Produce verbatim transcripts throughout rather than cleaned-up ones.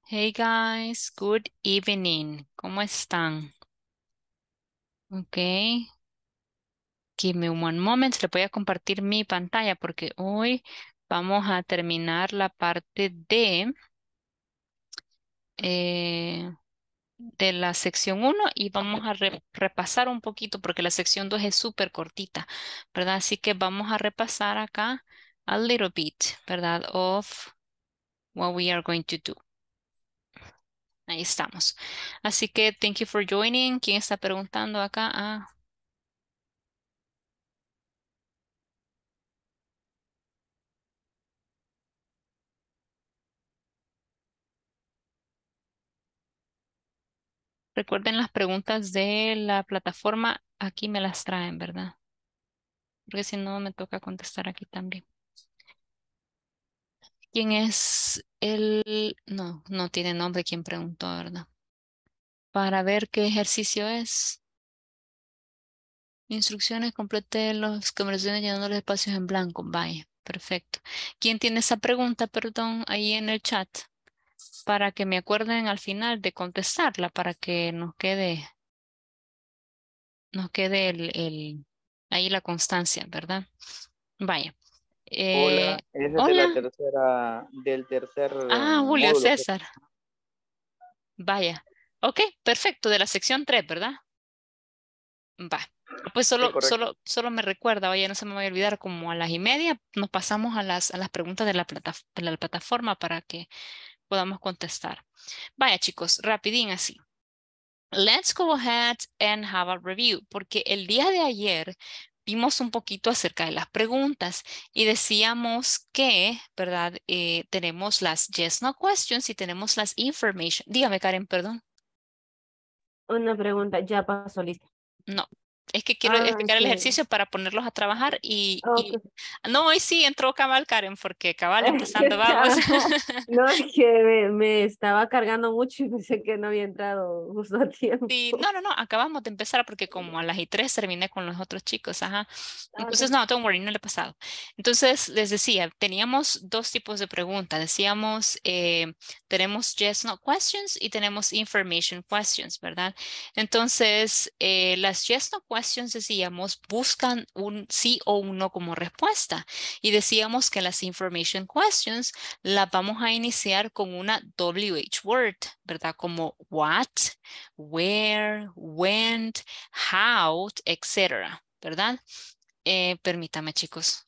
Hey guys, good evening. ¿Cómo están? Ok, give me one moment. Le voy a compartir mi pantalla porque hoy vamos a terminar la parte de, eh, de la sección uno y vamos a re- repasar un poquito porque la sección dos es súper cortita, ¿verdad? Así que vamos a repasar acá a little bit, ¿verdad? Of what we are going to do. Ahí estamos. Así que thank you for joining. ¿Quién está preguntando acá? Ah, recuerden las preguntas de la plataforma, aquí me las traen, ¿verdad? Porque si no me toca contestar aquí también. ¿Quién es el...? No, no tiene nombre quien preguntó, ¿verdad? Para ver qué ejercicio es. Instrucciones, complete los conversaciones llenando los espacios en blanco. Vaya, perfecto. ¿Quién tiene esa pregunta, perdón, ahí en el chat? Para que me acuerden al final de contestarla, para que nos quede, nos quede el, el, ahí la constancia, ¿verdad? Vaya. Eh, Hola, ese es de la hola. tercera, del tercer Ah, em, Julio módulo. César. Vaya. Ok, perfecto. De la sección tres, ¿verdad? Va. Pues Sí, solo, correcto. solo, solo me recuerda, vaya, no se me vaya a olvidar, como a las y media nos pasamos a las, a las preguntas de la, plata- de la plataforma para que podamos contestar. Vaya, chicos, rapidín así. Let's go ahead and have a review, porque el día de ayer vimos un poquito acerca de las preguntas y decíamos que, ¿verdad? Eh, tenemos las yes, no questions y tenemos las information. Dígame, Karen, perdón. Una pregunta, ya pasó lista. No, es que quiero Ah, explicar el sí. ejercicio para ponerlos a trabajar y, Ok. y... No, hoy sí entró cabal, Karen, porque cabal empezando, vamos. No, es que me, me estaba cargando mucho y pensé que no había entrado justo a tiempo. Sí, no, no, no, acabamos de empezar porque como a las y tres terminé con los otros chicos, ajá. Ah, Entonces, ok. no, don't worry, no le he pasado. Entonces, les decía, teníamos dos tipos de preguntas. Decíamos, eh, tenemos yes, no questions y tenemos information questions, ¿verdad? Entonces, eh, las yes, no questions, decíamos, buscan un sí o un no como respuesta. Y decíamos que las information questions las vamos a iniciar con una W H word, ¿verdad? Como what, where, when, how, etcétera, ¿verdad? Eh, permítame, chicos.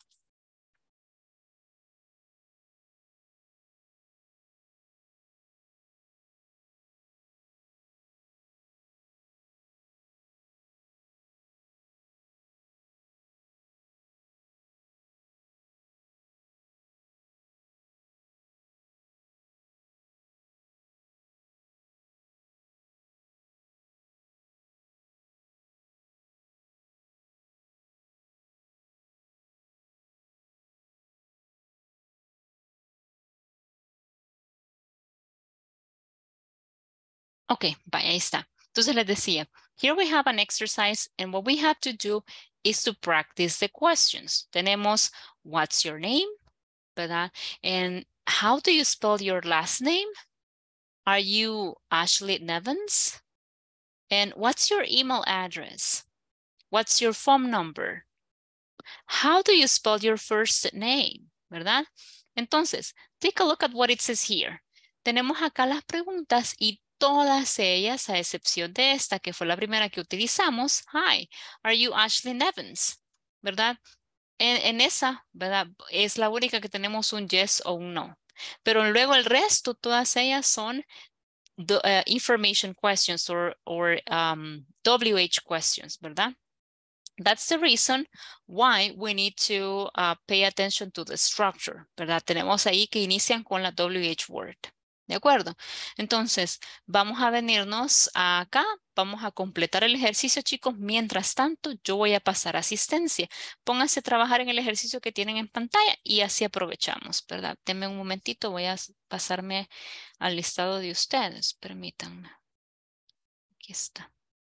Ok, vaya, ahí está. Entonces les decía, here we have an exercise and what we have to do is to practice the questions. Tenemos, what's your name? ¿Verdad? And how do you spell your last name? Are you Ashley Nevins? And what's your email address? What's your phone number? How do you spell your first name? ¿Verdad? Entonces, take a look at what it says here. Tenemos acá las preguntas y todas ellas, a excepción de esta, que fue la primera que utilizamos. Hi, are you Ashley Nevins? ¿Verdad? En, en esa, ¿verdad? Es la única que tenemos un yes o un no. Pero luego el resto, todas ellas son the, uh, information questions or, or um, W H questions, ¿verdad? That's the reason why we need to uh, pay attention to the structure, ¿verdad? Tenemos ahí que inician con la W H word. ¿De acuerdo? Entonces, vamos a venirnos acá, vamos a completar el ejercicio, chicos. Mientras tanto, yo voy a pasar asistencia. Pónganse a trabajar en el ejercicio que tienen en pantalla y así aprovechamos, ¿verdad? Denme un momentito, voy a pasarme al listado de ustedes. Permítanme. Aquí está.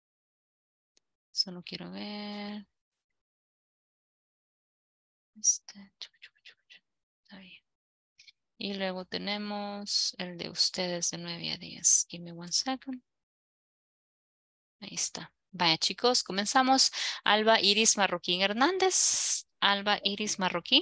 Solo quiero ver. Este, chuc, chuc, chuc, chuc. Está bien. Y luego tenemos el de ustedes de nueve a diez. Give me one second. Ahí está. Vaya chicos, comenzamos. Alba Iris Marroquín Hernández. Alba Iris Marroquín.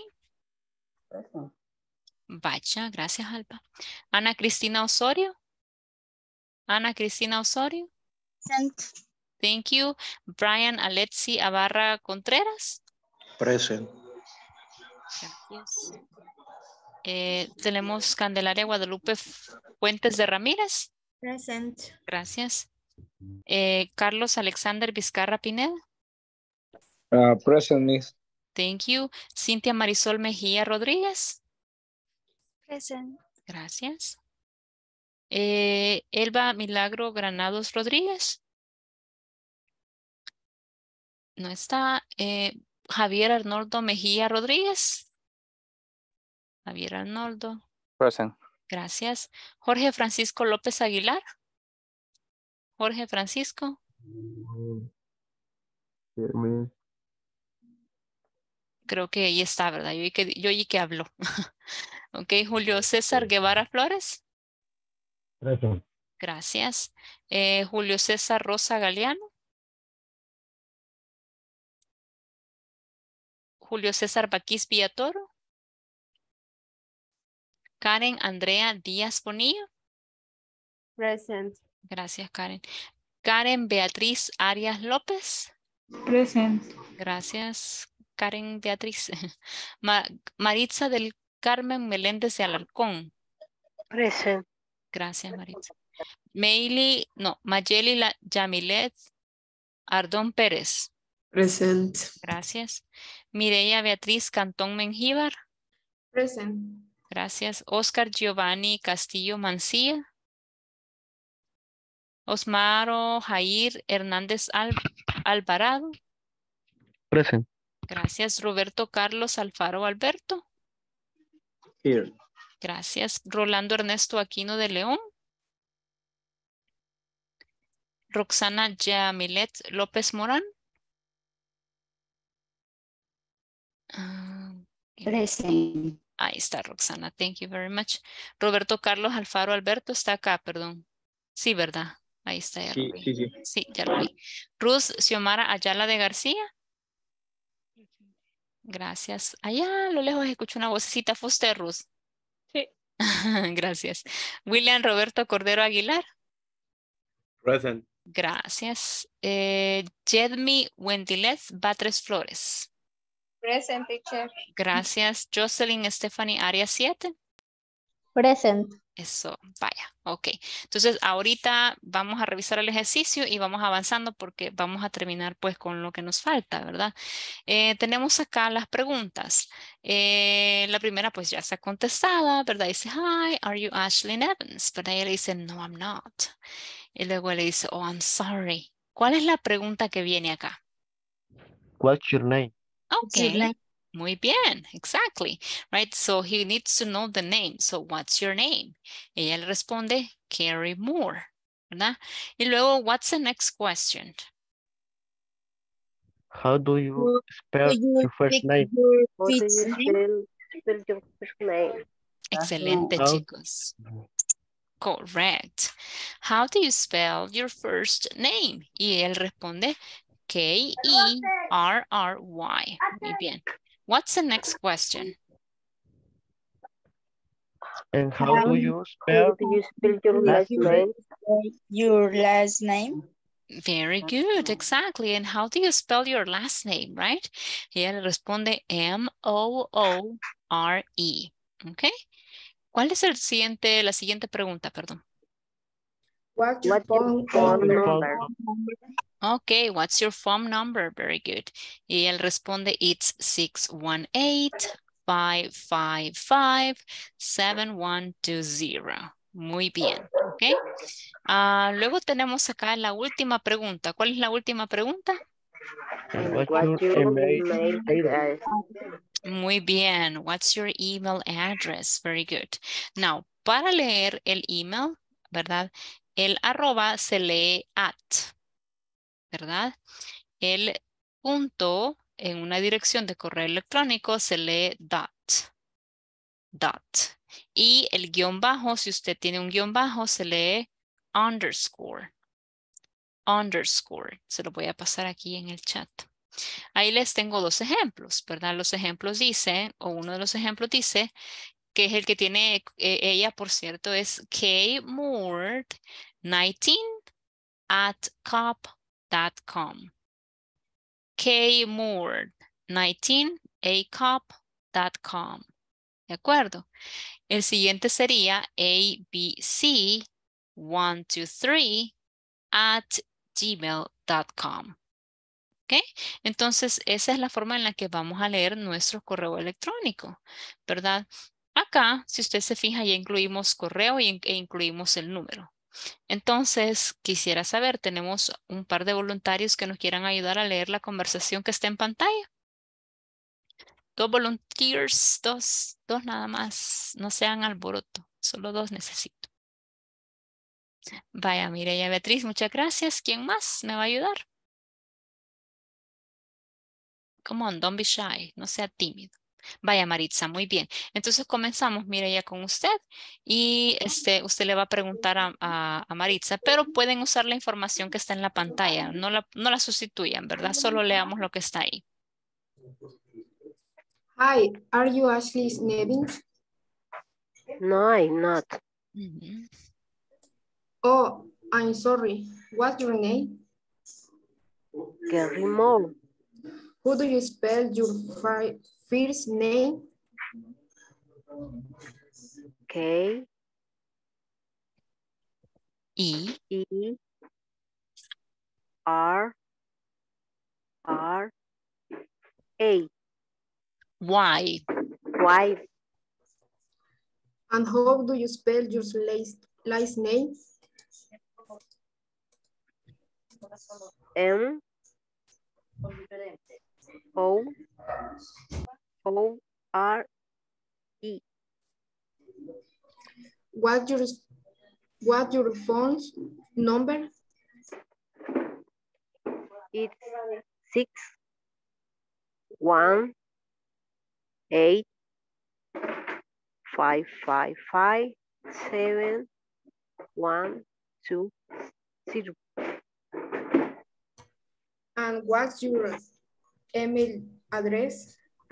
Vaya, gracias Alba. Ana Cristina Osorio. Ana Cristina Osorio. Present. Thank you. Brian Alexi Abarra Contreras. Present. Gracias. Eh, tenemos Candelaria Guadalupe Fuentes de Ramírez. Present. Gracias. Eh, Carlos Alexander Vizcarra Pineda. Uh, present, Miss. Thank you. Cintia Marisol Mejía Rodríguez. Present. Gracias. Eh, Elba Milagro Granados Rodríguez. No está. Eh, Javier Arnoldo Mejía Rodríguez. Javier Arnoldo. Present. Gracias. Jorge Francisco López Aguilar. Jorge Francisco. Creo que ahí está, ¿verdad? Yo oí que, yo oí que habló. Ok, Julio César Guevara Flores. Present. Gracias. Eh, Julio César Rosa Galeano. Julio César Baquís Villatoro. Karen Andrea Díaz Bonilla. Present. Gracias, Karen. Karen Beatriz Arias López. Present. Gracias, Karen Beatriz. Ma- Maritza del Carmen Meléndez de Alarcón. Present. Gracias, Maritza. Meili, no, Mayeli La- Yamilet Ardón Pérez. Present. Gracias. Mireya Beatriz Cantón Mengíbar. Present. Gracias. Oscar Giovanni Castillo Mancía. Osmaro Jair Hernández Al- Alvarado. Present. Gracias. Roberto Carlos Alfaro Alberto. Here. Gracias. Rolando Ernesto Aquino de León. Roxana Yamilet López Morán. Ah, Present. ahí está Roxana. Thank you very much. Roberto Carlos Alfaro Alberto está acá, perdón. Sí, ¿verdad? Ahí está, ya Sí, lo vi. sí, sí. Sí, ya lo vi. Ruth Xiomara Ayala de García. Gracias. Allá a lo lejos escucho una vocecita. ¿Fue usted, Ruth? Sí. Gracias. William Roberto Cordero Aguilar. Present. Gracias. Eh, Jedmi Wendilet Batres Flores. Present, teacher. Gracias. Jocelyn Stephanie Arias siete. Present. Eso, vaya, ok. Entonces, ahorita vamos a revisar el ejercicio y vamos avanzando porque vamos a terminar pues con lo que nos falta, ¿verdad? Eh, tenemos acá las preguntas. Eh, la primera pues ya está contestada, ¿verdad? Dice, hi, are you Ashlyn Evans? Pero ella le dice, no, I'm not. Y luego le dice, oh, I'm sorry. ¿Cuál es la pregunta que viene acá? What's your name? Okay. Muy bien, exactly, right? So he needs to know the name. So what's your name? Ella le responde, Carrie Moore, ¿verdad? Y luego, what's the next question? How do you spell you your first pick name? your How do you fifth name? spell, spell your first name? Excelente, How- chicos. Correct. How do you spell your first name? Y él responde, K E R R Y. Muy bien. What's the next question? And how do you How spell do you spell your last last name? name? Your last name? Very good, exactly. And how do you spell your last name, right? Y él responde M O O R E. Okay. ¿Cuál es el siguiente, la siguiente pregunta, perdón? What's What's your phone Your phone number? Okay, what's your phone number? Very good. Y él responde, it's six one eight, five five five, seven one two zero. Muy bien, ok. Ah, luego tenemos acá la última pregunta. ¿Cuál es la última pregunta? And what's What's your your email email address? address? Muy bien. What's your email address? Very good. Now, para leer el email, ¿verdad? El arroba se lee at, ¿verdad? El punto en una dirección de correo electrónico se lee dot. Dot. Y el guión bajo, si usted tiene un guión bajo, se lee underscore. Underscore. Se lo voy a pasar aquí en el chat. Ahí les tengo dos ejemplos, ¿verdad? Los ejemplos dice, o uno de los ejemplos dice, que es el que tiene eh, ella, por cierto, es K Moore nineteen at cop dot com. K Moore nineteen a cop dot com. ¿De acuerdo? El siguiente sería A B C one two three at gmail dot com. ¿Ok? Entonces, esa es la forma en la que vamos a leer nuestro correo electrónico, ¿verdad? Acá, si usted se fija, ya incluimos correo y, e incluimos el número. Entonces, quisiera saber, tenemos un par de voluntarios que nos quieran ayudar a leer la conversación que está en pantalla. Dos volunteers, dos, dos nada más. No sean alboroto, solo dos necesito. Vaya, Mireya Beatriz, muchas gracias. ¿Quién más me va a ayudar? Come on, don't be shy, no sea tímido. Vaya, Maritza, muy bien. Entonces comenzamos, mire, ya con usted. Y este, usted le va a preguntar a, a, a Maritza, pero pueden usar la información que está en la pantalla. No la, no la sustituyan, ¿verdad? Solo leamos lo que está ahí. Hi, are you Ashley Nevins? No, I'm not. Uh-huh. Oh, I'm sorry. What's your name? Gary Moore. How do you spell your fi- first name? K E E R R A Y. Y And how do you spell your last, last name? M O O R E. What's your, what's your phone number? It's six one eight five five five seven one two zero. And what's your email address?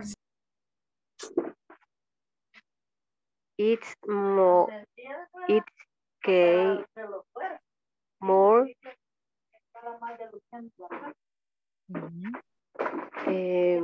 It's more. It's K more. Uh-huh. Eh,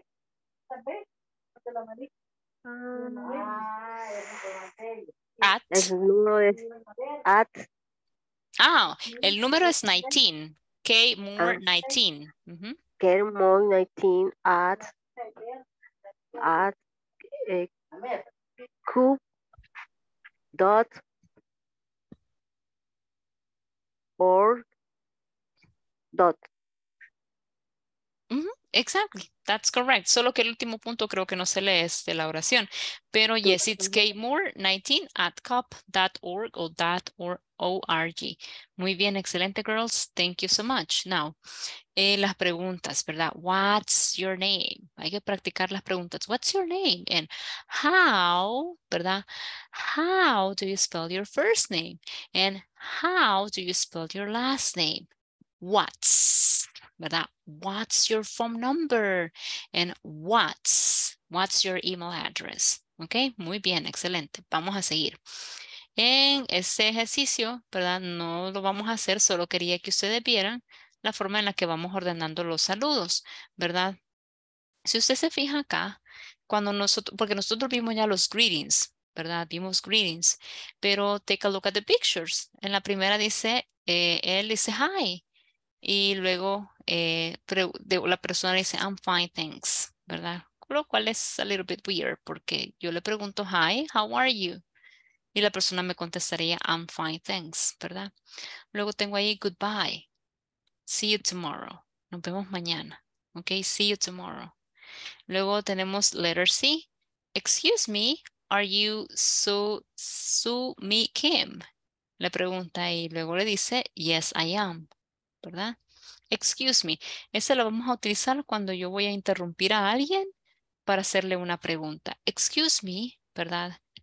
At. el número es at. Ah, el número es nineteen. K Moore Ah. nineteen. Uh-huh. K more nineteen at at eh, Q dot or dot. Uh-huh. Exactly, that's correct. Solo que el último punto creo que no se lee es de la oración. Pero yes, it's K Moore nineteen at cop dot org o dot or org. Muy bien, excelente, girls. Thank you so much. Now, eh, las preguntas, ¿verdad? What's your name? Hay que practicar las preguntas. What's your name? And how, ¿verdad? How do you spell your first name? And how do you spell your last name? What's, ¿verdad? What's your phone number? And what's, what's your email address? Ok, muy bien, excelente. Vamos a seguir. En este ejercicio, ¿verdad? No lo vamos a hacer, solo quería que ustedes vieran la forma en la que vamos ordenando los saludos, ¿verdad? Si usted se fija acá, cuando nosotros, porque nosotros vimos ya los greetings, ¿verdad? Vimos greetings, pero take a look at the pictures. En la primera dice, eh, él dice hi, y luego eh, de, la persona dice, I'm fine, thanks, ¿verdad? Lo cual es a little bit weird, porque yo le pregunto, hi, how are you? Y la persona me contestaría, I'm fine, thanks, ¿verdad? Luego tengo ahí, goodbye. See you tomorrow. Nos vemos mañana. Ok, see you tomorrow. Luego tenemos letter C. Excuse me, are you Su, Su Mi Kim? Le pregunta y luego le dice, yes, I am, ¿verdad? Excuse me. Ese lo vamos a utilizar cuando yo voy a interrumpir a alguien para hacerle una pregunta. Excuse me, ¿verdad?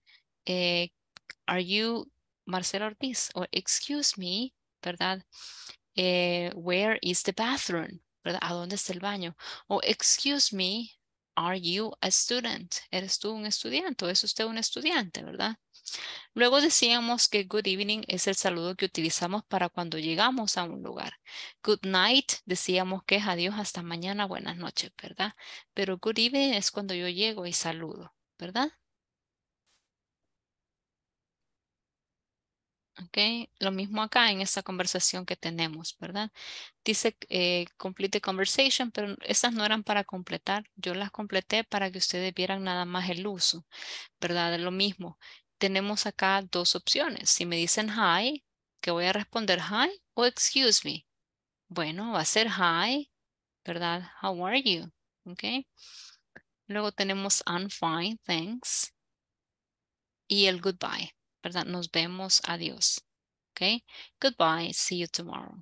eh, are you Marcela Ortiz? O excuse me, ¿verdad? Eh, where is the bathroom? ¿Verdad? ¿A dónde está el baño? O excuse me, are you a student? ¿Eres tú un estudiante o es usted un estudiante, verdad? Luego decíamos que good evening es el saludo que utilizamos para cuando llegamos a un lugar. Good night decíamos que es adiós hasta mañana, buenas noches, ¿verdad? Pero good evening es cuando yo llego y saludo, ¿verdad? Ok, lo mismo acá en esta conversación que tenemos, ¿verdad? Dice eh, complete the conversation, pero esas no eran para completar. Yo las completé para que ustedes vieran nada más el uso, ¿verdad? De lo mismo. Tenemos acá dos opciones. Si me dicen hi, que voy a responder hi o excuse me. Bueno, va a ser hi, ¿verdad? How are you? Ok. Luego tenemos I'm fine, thanks. Y el goodbye, ¿verdad? Nos vemos, adiós. Ok. Goodbye, see you tomorrow.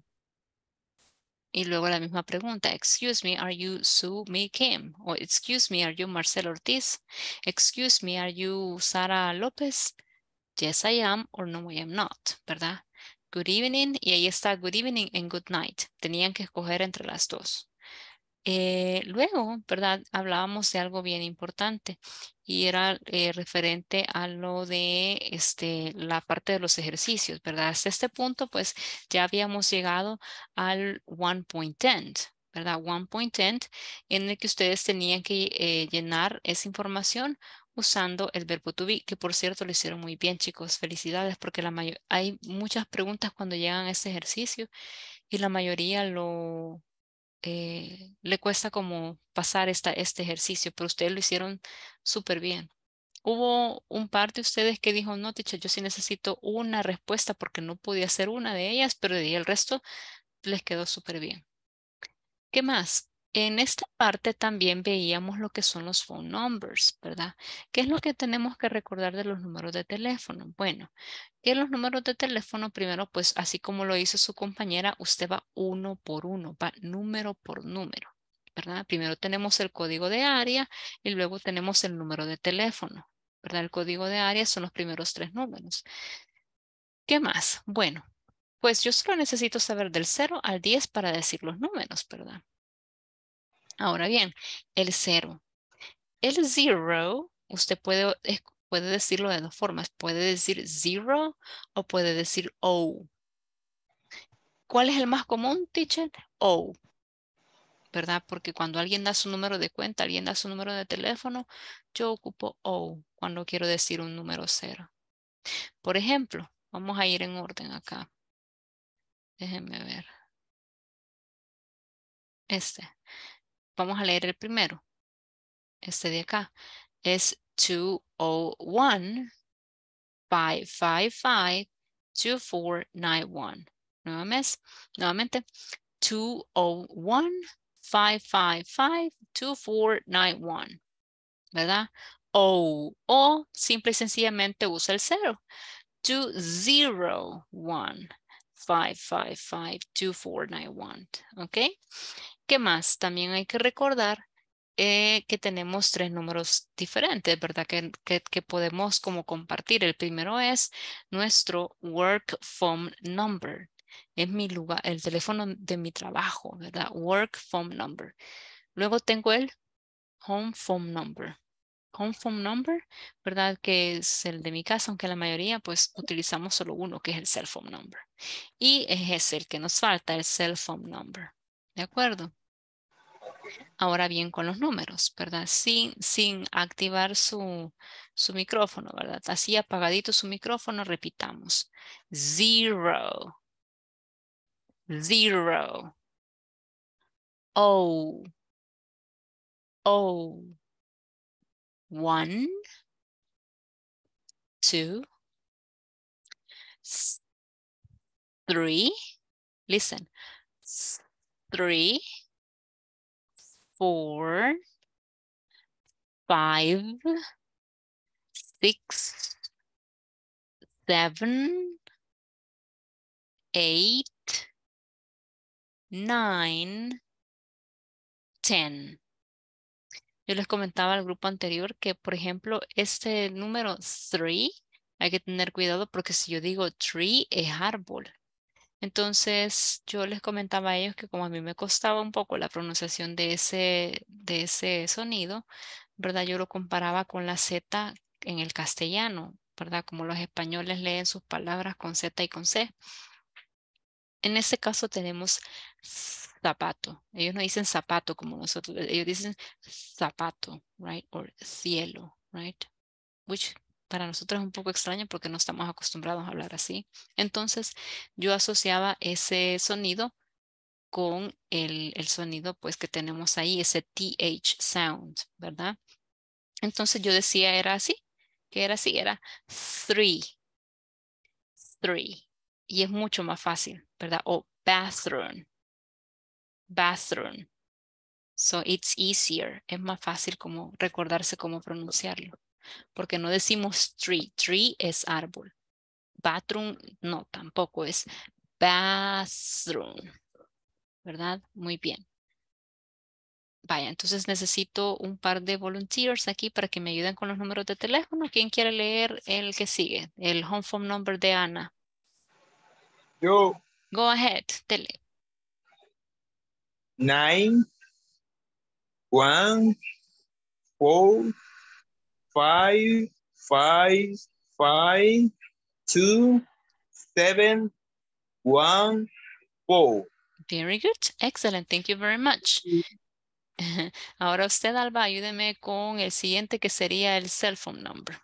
Y luego la misma pregunta, excuse me, are you Sue Me Kim? O excuse me, are you Marcelo Ortiz? Excuse me, are you Sara López? Yes, I am, or no, I am not, ¿verdad? Good evening, y ahí está good evening and good night. Tenían que escoger entre las dos. Eh, luego, ¿verdad? Hablábamos de algo bien importante y era eh, referente a lo de este, la parte de los ejercicios, ¿verdad? Hasta este punto, pues ya habíamos llegado al one point end, ¿verdad? One point end en el que ustedes tenían que eh, llenar esa información usando el verbo to be, que por cierto lo hicieron muy bien, chicos. Felicidades porque la mayor hay muchas preguntas cuando llegan a este ejercicio y la mayoría lo eh, le cuesta como pasar esta, este ejercicio, pero ustedes lo hicieron súper bien. Hubo un par de ustedes que dijo, no, teacher, yo sí necesito una respuesta porque no podía hacer una de ellas, pero de ahí el resto les quedó súper bien. ¿Qué más? En esta parte también veíamos lo que son los phone numbers, ¿verdad? ¿Qué es lo que tenemos que recordar de los números de teléfono? Bueno, que los números de teléfono, primero, pues así como lo hizo su compañera, usted va uno por uno, va número por número, ¿verdad? Primero tenemos el código de área y luego tenemos el número de teléfono, ¿verdad? El código de área son los primeros tres números. ¿Qué más? Bueno, pues yo solo necesito saber del cero al diez para decir los números, ¿verdad? Ahora bien, el cero. El zero, usted puede, es- puede decirlo de dos formas. Puede decir zero o puede decir O. ¿Cuál es el más común, teacher? O, ¿verdad? Porque cuando alguien da su número de cuenta, alguien da su número de teléfono, yo ocupo O cuando quiero decir un número cero. Por ejemplo, vamos a ir en orden acá. Déjenme ver. Este. Vamos a leer el primero. Este de acá. Es two oh one, five five five, two four nine one. Nuevamente, nuevamente two oh one, five five five, two four nine one. ¿Verdad? O, o simple y sencillamente usa el cero. two zero one, five five five, two four nine one. ¿Ok? ¿Qué más? También hay que recordar eh, que tenemos tres números diferentes, ¿verdad? Que, que, que podemos como compartir. El primero es nuestro work phone number. Es mi lugar, el teléfono de mi trabajo, ¿verdad? Work phone number. Luego tengo el home phone number. Home phone number, ¿verdad? Que es el de mi casa, aunque la mayoría pues utilizamos solo uno, que es el cell phone number. Y es el que nos falta, el cell phone number. ¿De acuerdo? Ahora bien, con los números, ¿verdad? Sin, sin activar su, su micrófono, ¿verdad? Así apagadito su micrófono, repitamos. Zero. Zero. O. O. One. Two. Three. Listen. Three. Four. Five. Six. Seven. Eight. Nine. Ten. Yo les comentaba al grupo anterior que, por ejemplo, este número three Hay que tener cuidado porque si yo digo tree es árbol. Entonces yo les comentaba a ellos que como a mí me costaba un poco la pronunciación de ese, de ese sonido, ¿verdad? Yo lo comparaba con la Z en el castellano, ¿verdad? Como los españoles leen sus palabras con Z y con C. En este caso tenemos zapato. Ellos no dicen zapato como nosotros, ellos dicen zapato, right? O cielo, right? Which para nosotros es un poco extraño porque no estamos acostumbrados a hablar así. Entonces yo asociaba ese sonido con el, el sonido pues que tenemos ahí, ese T H sound, ¿verdad? Entonces yo decía era así, que era así, era three, three. Y es mucho más fácil, ¿verdad? O bathroom, bathroom. So it's easier. Es más fácil como recordarse cómo pronunciarlo. Porque no decimos tree. Tree es árbol. Bathroom no, tampoco es bathroom. ¿Verdad? Muy bien. Vaya, entonces necesito un par de volunteers aquí para que me ayuden con los números de teléfono. ¿Quién quiere leer el que sigue? El home phone number de Ana. Yo. Go ahead, tele. Nine, one, four, five, five, five, two, seven, one, four. Very good. Excellent. Thank you very much. Ahora usted, Alba, ayúdeme con el siguiente que sería el cell phone number.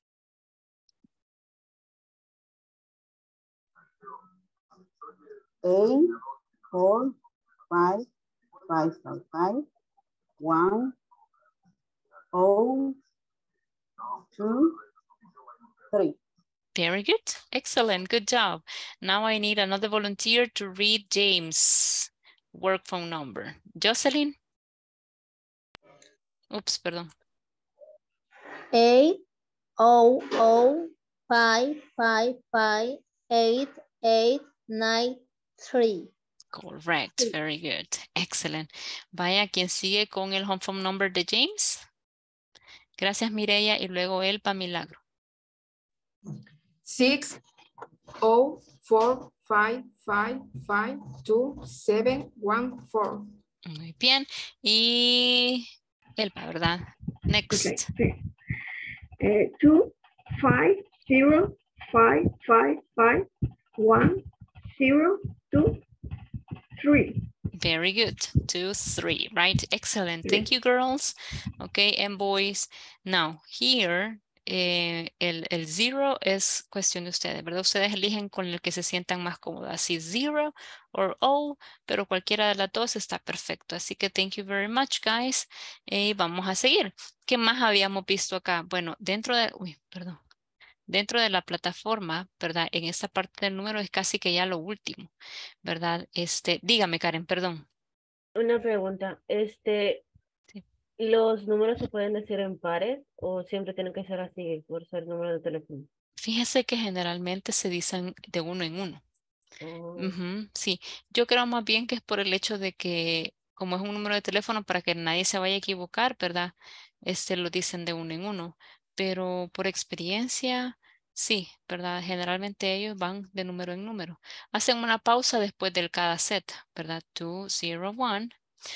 Eight, four, five, five, five, five, one, oh, two, three. Very good. Excellent. Good job. Now I need another volunteer to read James' work phone number. Jocelyn. Oops, perdón. Eight, oh, oh, five, five, five, eight, eight, nine, three. Correct. Very good. Excellent. Vaya, quien sigue con el home phone number de James. Gracias, Mireya. Y luego él para Milagro. Six, oh, four, five, five, five, two, seven, one, four. Muy bien. Y Elba, ¿verdad? Next. Okay. Uh, two, five, zero, five, five, five, one, zero, two, three. Very good. Two, three, right? Excellent. Thank you, girls. Okay, and boys. Now, here, eh, el, el zero es cuestión de ustedes, ¿verdad? Ustedes eligen con el que se sientan más cómodos. Así, zero or O, pero cualquiera de las dos está perfecto. Así que thank you very much, guys. Eh, vamos a seguir. ¿Qué más habíamos visto acá? Bueno, dentro de... Uy, perdón. Dentro de la plataforma, ¿verdad? En esta parte del número es casi que ya lo último, ¿verdad? Este, dígame, Karen, perdón. Una pregunta, este, Sí. ¿los números se pueden decir en pares o siempre tienen que ser así por ser número de teléfono? Fíjese que generalmente se dicen de uno en uno. Oh. Ujú, sí, yo creo más bien que es por el hecho de que como es un número de teléfono para que nadie se vaya a equivocar, ¿verdad? Este lo dicen de uno en uno, pero por experiencia, sí, ¿verdad? Generalmente ellos van de número en número. Hacen una pausa después del cada set, ¿verdad? two, zero, one,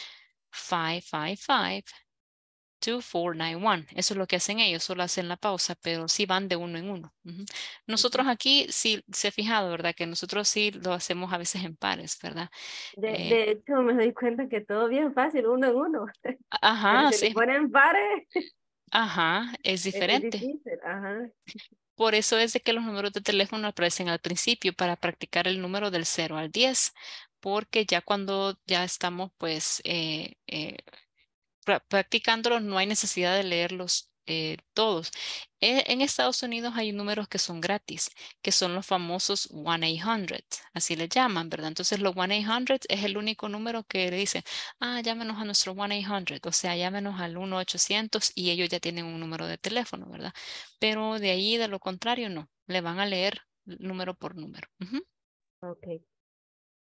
five, five, five, two, four, nine, one. Eso es lo que hacen ellos, solo hacen la pausa, pero sí van de uno en uno. Ujú. Nosotros aquí sí se ha fijado, ¿verdad? Que nosotros sí lo hacemos a veces en pares, ¿verdad? De, Eh, de hecho, me doy cuenta que todo bien fácil, uno en uno. Pero ajá, si sí, le ponen pares, ajá, es es diferente. difícil. Ajá. Por eso es de que los números de teléfono aparecen al principio para practicar el número del cero al diez, porque ya cuando ya estamos pues eh, eh, pra- practicándolos no hay necesidad de leerlos eh, todos. E- En Estados Unidos hay números que son gratis, que son los famosos one eight hundred, así le llaman, ¿verdad? Entonces los one eight hundred es el único número que le dicen, ah, llámenos a nuestro one eight hundred, o sea, llámenos al uno ochocientos y ellos ya tienen un número de teléfono, ¿verdad? Pero de ahí, de lo contrario, no, le van a leer número por número. Ujú. Ok.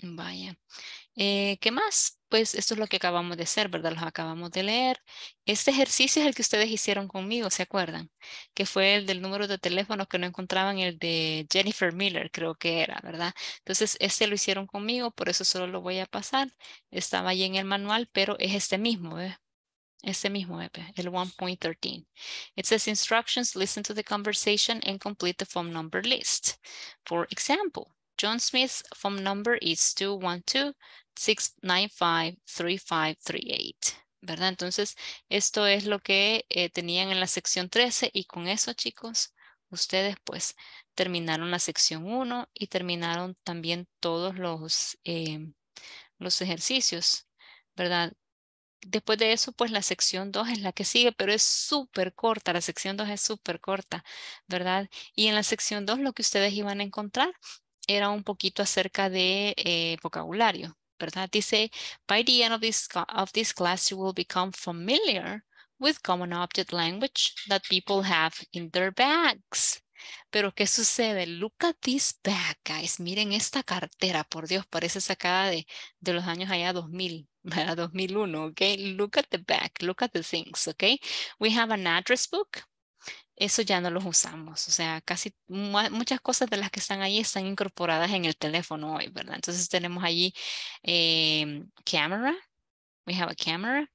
Vaya. Eh, ¿qué más? Pues esto es lo que acabamos de hacer, ¿verdad? Los acabamos de leer. Este ejercicio es el que ustedes hicieron conmigo, ¿se acuerdan? Que fue el del número de teléfono que no encontraban, el de Jennifer Miller, creo que era, ¿verdad? Entonces, este lo hicieron conmigo, por eso solo lo voy a pasar. Estaba ahí en el manual, pero es este mismo, ¿ves? Este mismo, Epe, el one point thirteen. It says instructions, listen to the conversation and complete the phone number list. For example, John Smith's phone number is two one two, six nine five, three five three eight. ¿Verdad? Entonces, esto es lo que eh, tenían en la sección trece y con eso, chicos, ustedes pues terminaron la sección uno y terminaron también todos los, eh, los ejercicios, ¿verdad? Después de eso, pues la sección dos es la que sigue, pero es súper corta. La sección dos es súper corta, ¿verdad? Y en la sección dos lo que ustedes iban a encontrar era un poquito acerca de eh, vocabulario, ¿verdad? Dice, by the end of this, of this class, you will become familiar with common object language that people have in their bags. Pero ¿qué sucede? Look at this bag, guys. Miren esta cartera, por Dios, parece sacada de, de los años allá dos mil, ¿verdad? dos mil uno, ¿ok? Look at the bag, look at the things, ¿ok? We have an address book. Eso ya no los usamos, o sea, casi mu- muchas cosas de las que están ahí están incorporadas en el teléfono hoy, ¿verdad? Entonces tenemos allí eh, camera, we have a camera.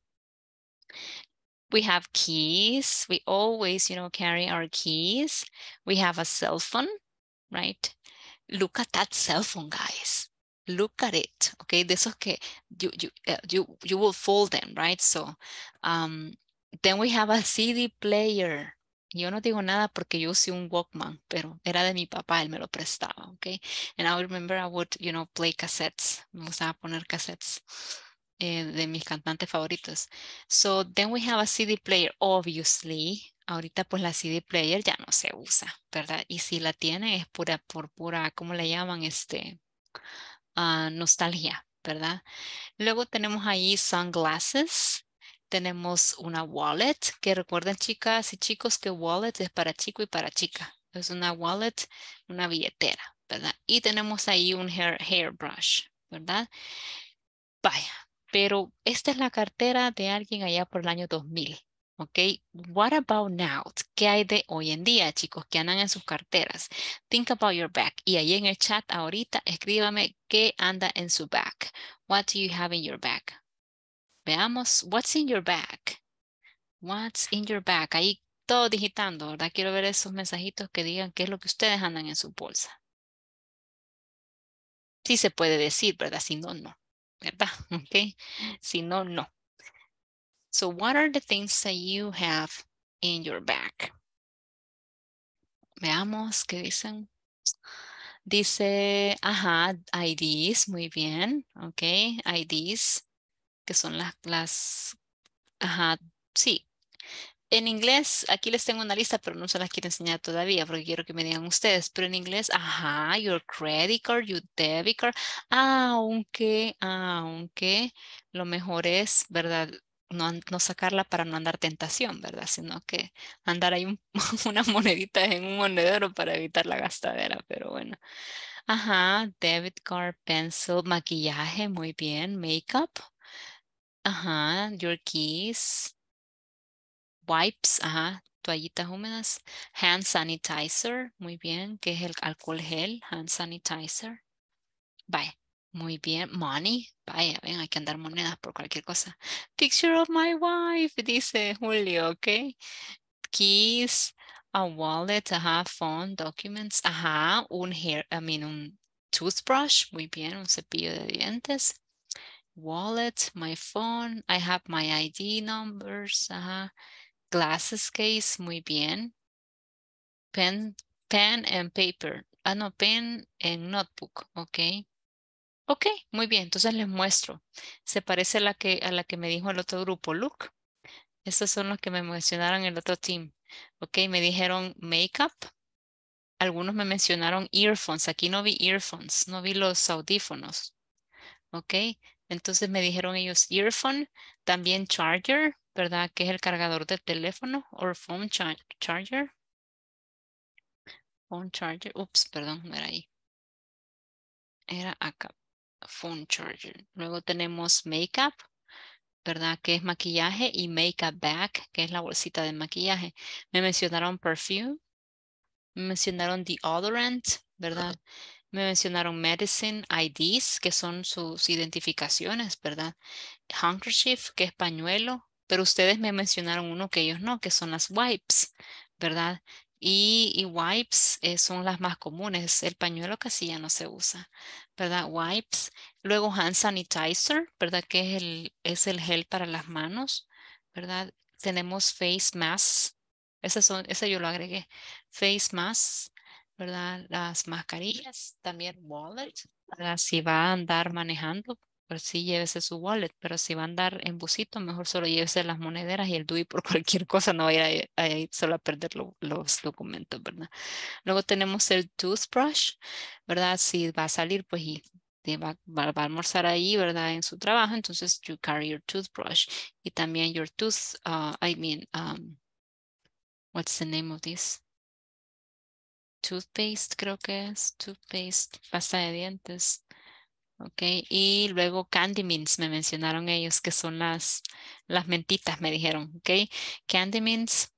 We have keys. We always, you know, carry our keys. We have a cell phone, right? Look at that cell phone, guys. Look at it, okay? De esos que you, you, uh, you, you will fold them, right? So, um, then we have a C D player. Yo no digo nada porque yo usé un Walkman, pero era de mi papá, él me lo prestaba, okay? And I remember I would, you know, play cassettes. Me gustaba poner cassettes. Eh, de mis cantantes favoritos. So then we have a C D player, obviously. Ahorita pues la C D player ya no se usa, ¿verdad? Y si la tiene es pura, por pura, ¿cómo le llaman? Este, uh, nostalgia, ¿verdad? Luego tenemos ahí sunglasses. Tenemos una wallet, que recuerden chicas y chicos que wallet es para chico y para chica. Es una wallet, una billetera, ¿verdad? Y tenemos ahí un hair, hairbrush, ¿verdad? Vaya, pero esta es la cartera de alguien allá por el año dos mil. ¿Ok? What about now? ¿Qué hay de hoy en día, chicos, que andan en sus carteras? Think about your bag. Y ahí en el chat ahorita, escríbame qué anda en su bag. What do you have in your bag? Veamos, what's in your bag? What's in your bag? Ahí todo digitando, ¿verdad? Quiero ver esos mensajitos que digan qué es lo que ustedes andan en su bolsa. Sí se puede decir, ¿verdad? Si no, no. ¿Verdad? ¿Ok? Si no, no. So what are the things that you have in your bag? Veamos qué dicen. Dice, ajá, I Ds, muy bien, ok, I Ds, que son las, las, ajá, sí. En inglés, aquí les tengo una lista, pero no se las quiero enseñar todavía porque quiero que me digan ustedes. Pero en inglés, ajá, your credit card, your debit card, aunque, aunque lo mejor es, ¿verdad? No, an- no sacarla para no andar tentación, ¿verdad? Sino que andar ahí un- unas moneditas en un monedero para evitar la gastadera, pero bueno. Ajá, debit card, pencil, maquillaje, muy bien, makeup. Ajá, your keys. Wipes, ajá, toallitas húmedas. Hand sanitizer, muy bien, que es el alcohol gel, hand sanitizer. Vaya, muy bien. Money, vaya, ven, hay que andar monedas por cualquier cosa. Picture of my wife, dice Julio, ok. Keys, a wallet, ajá, phone, documents, ajá, un hair, I mean, un toothbrush, muy bien, un cepillo de dientes. Wallet, my phone, I have my I D numbers, ajá. Glasses case, muy bien. Pen, pen and paper. Ah, no, pen and notebook, ok. Ok, muy bien, entonces les muestro. Se parece a la que, a la que me dijo el otro grupo, look. Estos son los que me mencionaron el otro team. Ok, me dijeron makeup. Algunos me mencionaron earphones. Aquí no vi earphones, no vi los audífonos. Ok, entonces me dijeron ellos earphone, también charger, ¿verdad? Que es el cargador del teléfono o phone cha- charger. Phone charger, ups, perdón, no era ahí. Era acá. phone charger. Luego tenemos makeup, ¿verdad? Que es maquillaje, y makeup bag, que es la bolsita de maquillaje. Me mencionaron perfume, me mencionaron deodorant, ¿verdad? Me mencionaron medicine I Ds, que son sus identificaciones, ¿verdad? Handkerchief, que es pañuelo, pero ustedes me mencionaron uno que ellos no, que son las wipes, ¿verdad? Y, y wipes eh, son las más comunes. El pañuelo casi ya no se usa, ¿verdad? Wipes. Luego hand sanitizer, ¿verdad? Que es el, es el gel para las manos, ¿verdad? Tenemos face masks. Esas son, ese yo lo agregué. Face masks, ¿verdad? Las mascarillas, también wallet, ¿verdad? Si va a andar manejando, pues sí, llévese su wallet, pero si va a andar en busito, mejor solo llévese las monederas y el D U I por cualquier cosa, no vaya a ir, a ir solo a perder lo- los documentos, ¿verdad? Luego tenemos el toothbrush, ¿verdad? Si va a salir, pues y te va, va- va a almorzar ahí, ¿verdad? En su trabajo, entonces you carry your toothbrush. Y también your tooth, uh, I mean, um, what's the name of this? Toothpaste, creo que es, toothpaste, pasta de dientes. Ok, y luego candy mints me mencionaron ellos, que son las, las mentitas, me dijeron, ok. Candy mints,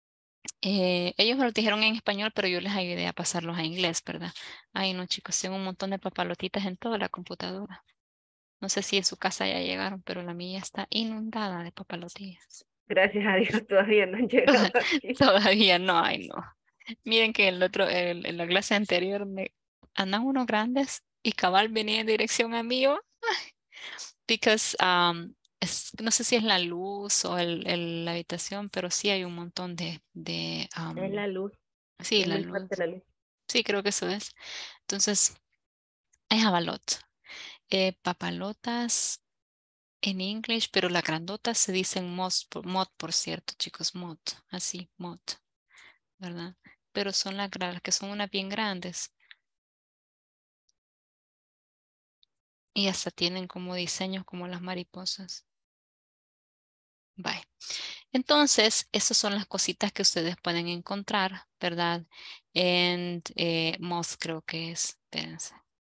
eh, ellos me lo dijeron en español, pero yo les ayudé a pasarlos a inglés, ¿verdad? Ay, no, chicos, tengo un montón de papalotitas en toda la computadora. No sé si en su casa ya llegaron, pero la mía está inundada de papalotillas. Gracias a Dios todavía no han llegado aquí. Todavía no hay, no. Miren que el otro, el- en la clase anterior me andan unos grandes y cabal venía en dirección a mí. Yo, because um, es- no sé si es la luz o el, el- la habitación, pero sí hay un montón de, de um, Es la luz, sí, es la muy luz. fuerte la luz. Sí, creo que eso es. Entonces, I have a lot. Eh, papalotas en English, pero las grandotas se dicen mod, por- mod, por cierto, chicos, mod, así, mod, ¿verdad? Pero son las, gra- las que son unas bien grandes y hasta tienen como diseños como las mariposas. Bye. Entonces, esas son las cositas que ustedes pueden encontrar, ¿verdad? En eh, moth creo que es. Espérense.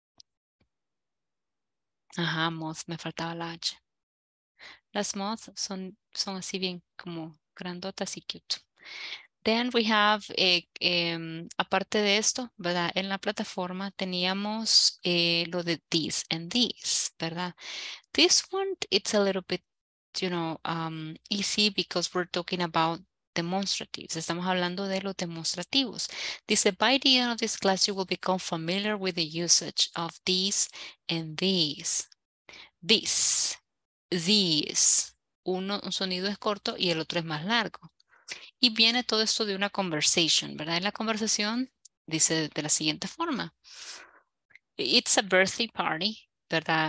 Ajá, moth, me faltaba la H. Las moths son, son así bien como grandotas y cute. Then we have, eh, em, aparte de esto, ¿verdad? En la plataforma teníamos eh, lo de this and this, ¿verdad? This one, it's a little bit, you know, um, easy because we're talking about demonstratives. Estamos hablando de los demostrativos. Dice, by the end of this class, you will become familiar with the usage of these and these. This, these. Uno, un sonido es corto y el otro es más largo. Y viene todo esto de una conversation, ¿verdad? En la conversación dice de la siguiente forma. It's a birthday party, ¿verdad?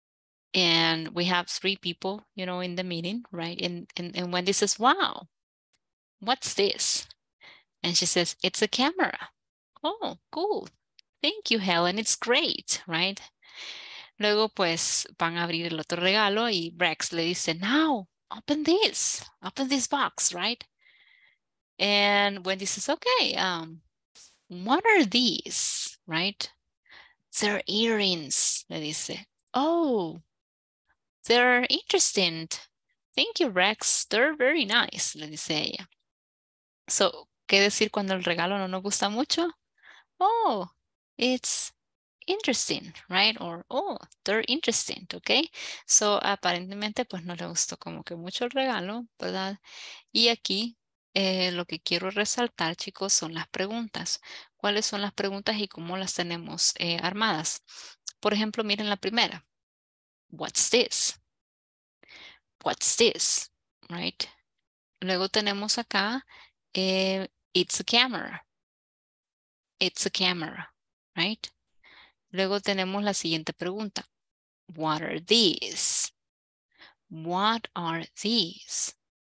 And we have three people, you know, in the meeting, right? And, and, and Wendy says, wow, what's this? And she says, it's a camera. Oh, cool. Thank you, Helen. It's great, right? Luego, pues, van a abrir el otro regalo y Rex le dice, now, open this, open this box, right? And Wendy says, okay, um, what are these, right? They're earrings, le dice. Oh, they're interesting. Thank you, Rex. They're very nice, le dice ella. So, ¿qué decir cuando el regalo no nos gusta mucho? Oh, it's interesting, right? Or, oh, they're interesting, ¿ok? So, aparentemente, pues no le gustó como que mucho el regalo, ¿verdad? Y aquí eh, lo que quiero resaltar, chicos, son las preguntas. ¿Cuáles son las preguntas y cómo las tenemos eh, armadas? Por ejemplo, miren la primera. What's this? What's this? Right? Luego tenemos acá, eh, it's a camera. It's a camera, right? Luego tenemos la siguiente pregunta. What are these? What are these?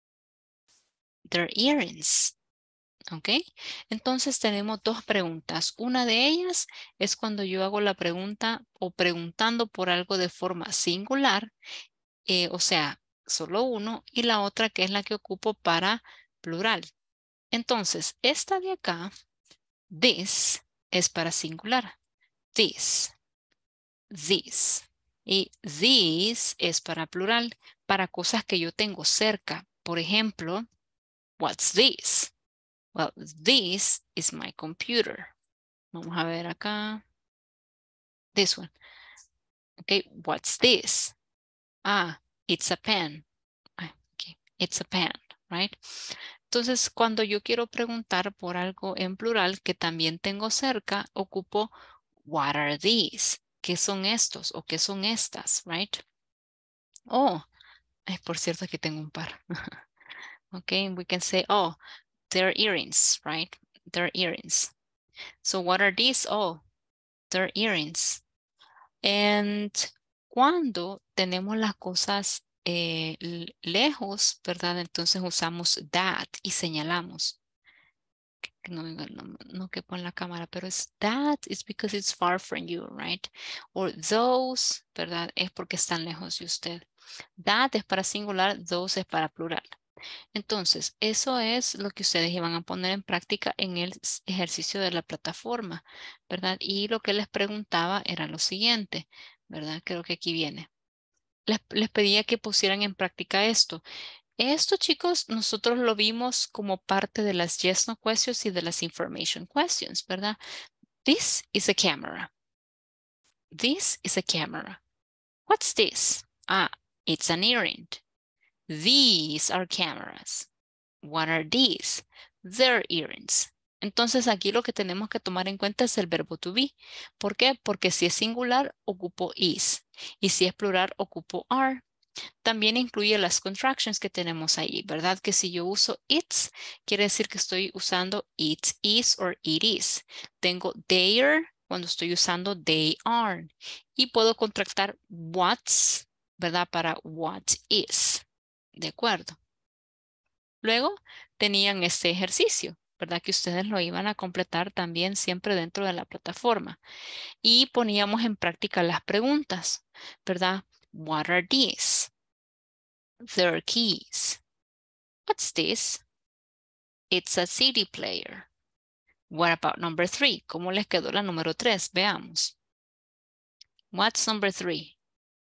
They're earrings. ¿Ok? Entonces tenemos dos preguntas. Una de ellas es cuando yo hago la pregunta o preguntando por algo de forma singular, eh, o sea, solo uno, y la otra que es la que ocupo para plural. Entonces, esta de acá, this, es para singular. This, this. Y these es para plural, para cosas que yo tengo cerca. Por ejemplo, what's this? Well, this is my computer. Vamos a ver acá. This one. Okay, what's this? Ah, it's a pen. Okay, it's a pen, right? Entonces, cuando yo quiero preguntar por algo en plural que también tengo cerca, ocupo what are these? ¿Qué son estos o qué son estas, right? Oh, ay, por cierto, aquí tengo un par. Okay, we can say, oh, they're earrings, right? They're earrings. So what are these? Oh, they're earrings. And cuando tenemos las cosas eh, lejos, ¿verdad? Entonces usamos that y señalamos. No, no, no quepo en la cámara, pero es that is because it's far from you, right? Or those, ¿verdad? Es porque están lejos de usted. That es para singular, those es para plural. Entonces, eso es lo que ustedes iban a poner en práctica en el ejercicio de la plataforma, ¿verdad? Y lo que les preguntaba era lo siguiente, ¿verdad? Creo que aquí viene. Les, les pedía que pusieran en práctica esto. Esto, chicos, nosotros lo vimos como parte de las yes, no questions y de las information questions, ¿verdad? This is a camera. This is a camera. What's this? Ah, it's an earring. These are cameras. What are these? They're earrings. Entonces aquí lo que tenemos que tomar en cuenta es el verbo to be. ¿Por qué? Porque si es singular, ocupo is. Y si es plural, ocupo are. También incluye las contractions que tenemos ahí, ¿verdad? Que si yo uso it's, quiere decir que estoy usando it is or it is. Tengo their cuando estoy usando they are. Y puedo contractar what's, ¿verdad? Para what is. ¿De acuerdo? Luego tenían este ejercicio, ¿verdad? Que ustedes lo iban a completar también siempre dentro de la plataforma. Y poníamos en práctica las preguntas, ¿verdad? What are these? They're keys. What's this? It's a C D player. What about number three? ¿Cómo les quedó la número tres? Veamos. What's number three?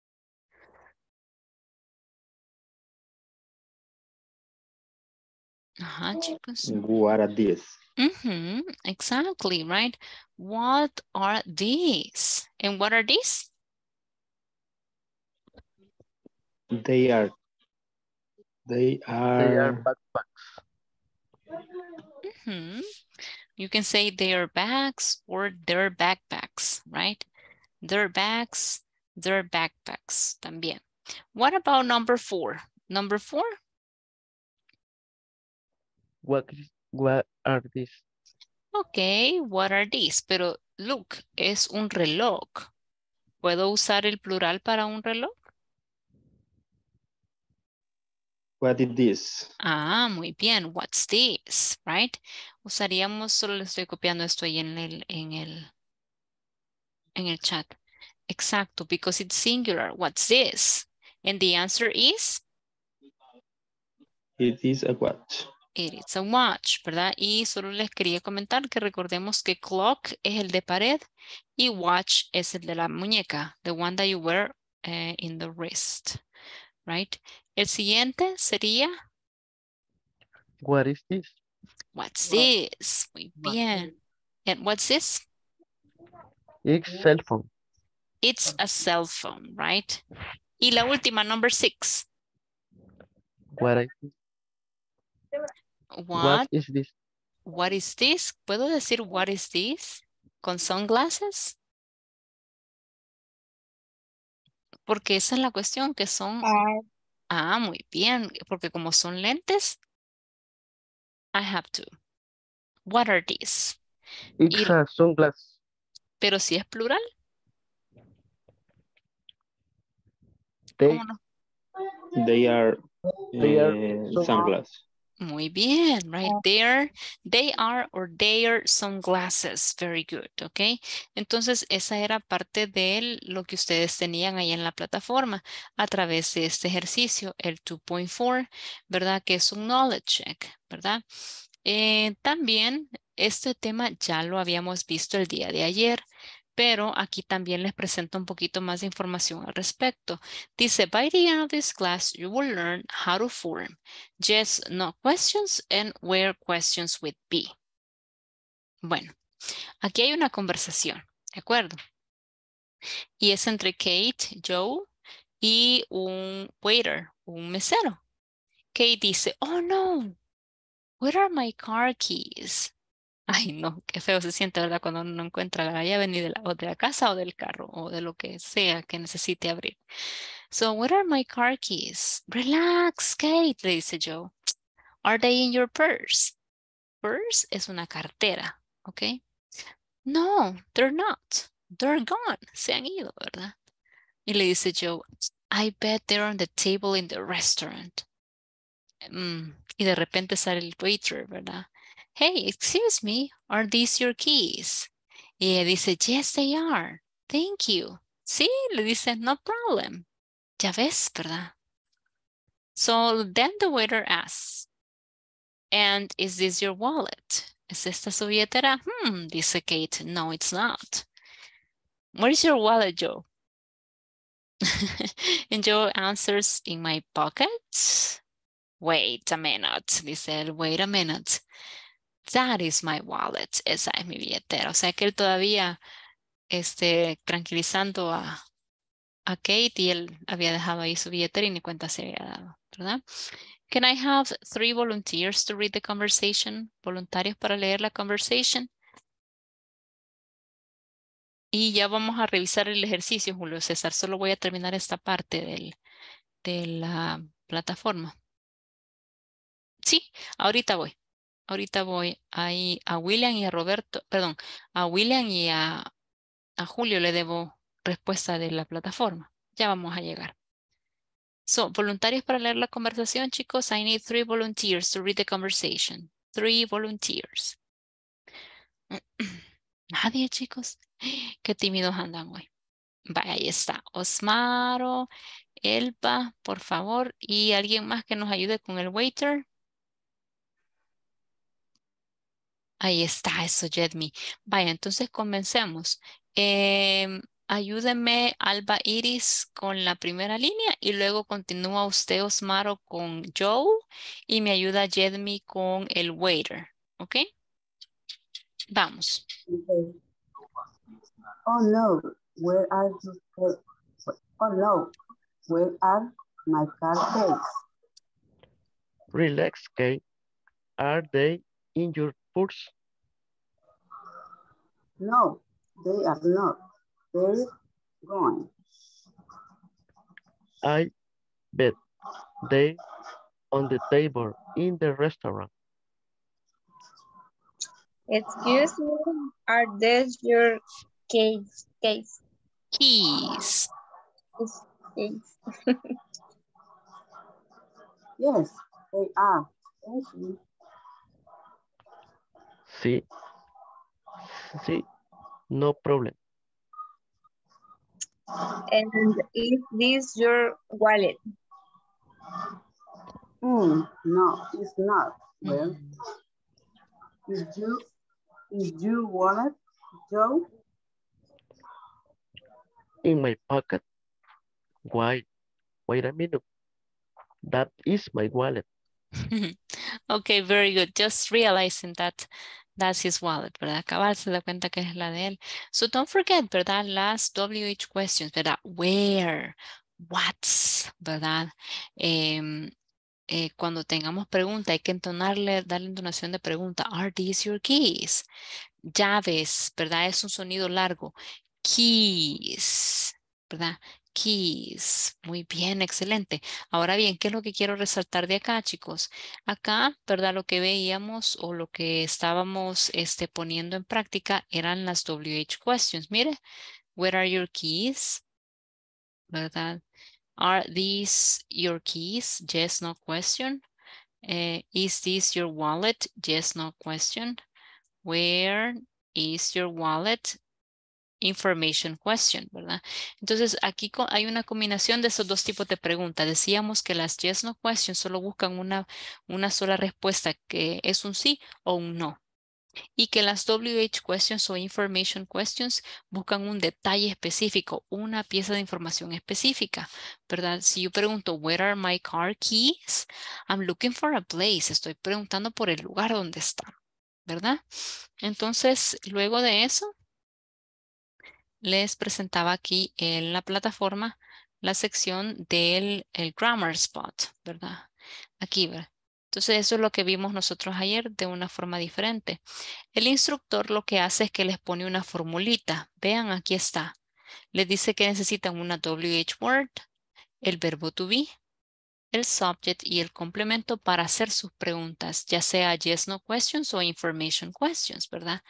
Ajá, chicos. What are these? Mm-hmm, exactly, right? What are these? And what are these? They are. They are. They are backpacks. Mm-hmm. You can say their bags or their backpacks, right? Their bags, their backpacks también. What about number four? Number four? What is, what are these? Okay, what are these? Pero look, es un reloj. ¿Puedo usar el plural para un reloj? What is this? Ah, muy bien. What's this? Right? Usaríamos, solo le estoy copiando esto ahí en el, en el, en el chat. Exacto, because it's singular. What's this? And the answer is? It is a watch. It is a watch, ¿verdad? Y solo les quería comentar que recordemos que clock es el de pared y watch es el de la muñeca, the one that you wear uh, in the wrist, right? El siguiente sería, What is this? what's this? Muy bien. And what's this? It's cell phone. It's a cell phone, right? Y la última, number six. What is this? What, What is this? what is this? ¿Puedo decir what is this? ¿Con sunglasses? Porque esa es la cuestión, que son... Ah, muy bien, porque como son lentes, I have to. What are these? It's Y- a sunglass. pero si es plural, They, ¿cómo no? They are. They are eh, sun- sunglasses. Muy bien, right there. They are or they are sunglasses. Very good, ¿ok? Entonces, esa era parte de lo que ustedes tenían ahí en la plataforma a través de este ejercicio, el dos punto cuatro, ¿verdad? Que es un knowledge check, ¿verdad? Eh, también este tema ya lo habíamos visto el día de ayer, pero aquí también les presento un poquito más de información al respecto. Dice, by the end of this class, you will learn how to form yes, no questions and where questions with be. Bueno, aquí hay una conversación, ¿de acuerdo? Y es entre Kate, Joe y un waiter, un mesero. Kate dice, oh no, where are my car keys? Ay, no, qué feo se siente, ¿verdad? Cuando uno no encuentra la llave ni de la, o de la casa o del carro o de lo que sea que necesite abrir. So, where are my car keys? Relax, Kate, le dice Joe. Are they in your purse? Purse es una cartera, ¿ok? No, they're not. They're gone. Se han ido, ¿verdad? Y le dice Joe, I bet they're on the table in the restaurant. Mm, y de repente sale el waiter, ¿verdad? Hey, excuse me, are these your keys? Y ella dice, yes, they are. Thank you. Sí, le dice, no problem. Ya ves, ¿verdad? So then the waiter asks, and is this your wallet? ¿Es esta su billetera? Hmm, dice Kate, no, it's not. Where's your wallet, Joe? And Joe answers, in my pocket. Wait a minute, dice él, wait a minute. That is my wallet. Esa es mi billetera. O sea que él todavía, este, tranquilizando a, a Kate, y él había dejado ahí su billetera y ni cuenta se había dado, ¿verdad? Can I have three volunteers to read the conversation? Voluntarios para leer la conversation. Y ya vamos a revisar el ejercicio, Julio César. Solo voy a terminar esta parte del, de la plataforma. Sí, ahorita voy. Ahorita voy ahí a William y a Roberto, perdón, a William y a, a Julio le debo respuesta de la plataforma. Ya vamos a llegar. So, voluntarios para leer la conversación, chicos. I need three volunteers to read the conversation. Three volunteers. Nadie, chicos. Qué tímidos andan hoy. Vaya, ahí está. Osmaro, Elba, por favor. Y alguien más que nos ayude con el waiter. Ahí está, eso, Jedmi. Vaya, entonces comencemos. Eh, ayúdeme, Alba Iris, con la primera línea y luego continúa usted, Osmaro, con Joe y me ayuda Jedmi con el waiter. ¿Ok? Vamos. Okay. Oh no, where are you? Oh no, where are my car keys? Relax, Kate. Are they in your purse? No, they are not. They're gone. I bet they on the table in the restaurant. Excuse me, are these your keys? Keys. Keys. Keys. Yes, they are. Thank you. Sí. Sí. No problem. And is this your wallet? Mm, no, it's not. Well, is you is your wallet, Joe? In my pocket. Why? Wait a minute. That is my wallet. Okay, very good. Just realizing that that's his wallet, ¿verdad? Acabar se da cuenta que es la de él. So don't forget, ¿verdad? Last W H questions, ¿verdad? Where, what's, ¿verdad? Eh, eh, cuando tengamos pregunta hay que entonarle, darle entonación de pregunta. Are these your keys? Llaves, ¿verdad? Es un sonido largo. Keys, ¿verdad? Keys. Muy bien, excelente. Ahora bien, ¿qué es lo que quiero resaltar de acá, chicos? Acá, ¿verdad? Lo que veíamos o lo que estábamos este, poniendo en práctica eran las W H questions. Mire, where are your keys? ¿Verdad? Are these your keys? Yes, no question. Uh, is this your wallet? Yes, no question. Where is your wallet? Information question, ¿verdad? Entonces, aquí hay una combinación de esos dos tipos de preguntas. Decíamos que las yes, no questions solo buscan una, una sola respuesta, que es un sí o un no. Y que las W H questions o information questions buscan un detalle específico, una pieza de información específica, ¿verdad? Si yo pregunto, where are my car keys? I'm looking for a place. Estoy preguntando por el lugar donde está, ¿verdad? Entonces, luego de eso, les presentaba aquí en la plataforma la sección del el grammar spot, ¿verdad? Aquí, ¿verdad? Entonces, eso es lo que vimos nosotros ayer de una forma diferente. El instructor lo que hace es que les pone una formulita. Vean, aquí está. Les dice que necesitan una W H word, el verbo to be, el subject y el complemento para hacer sus preguntas, ya sea yes, no questions o information questions, ¿verdad?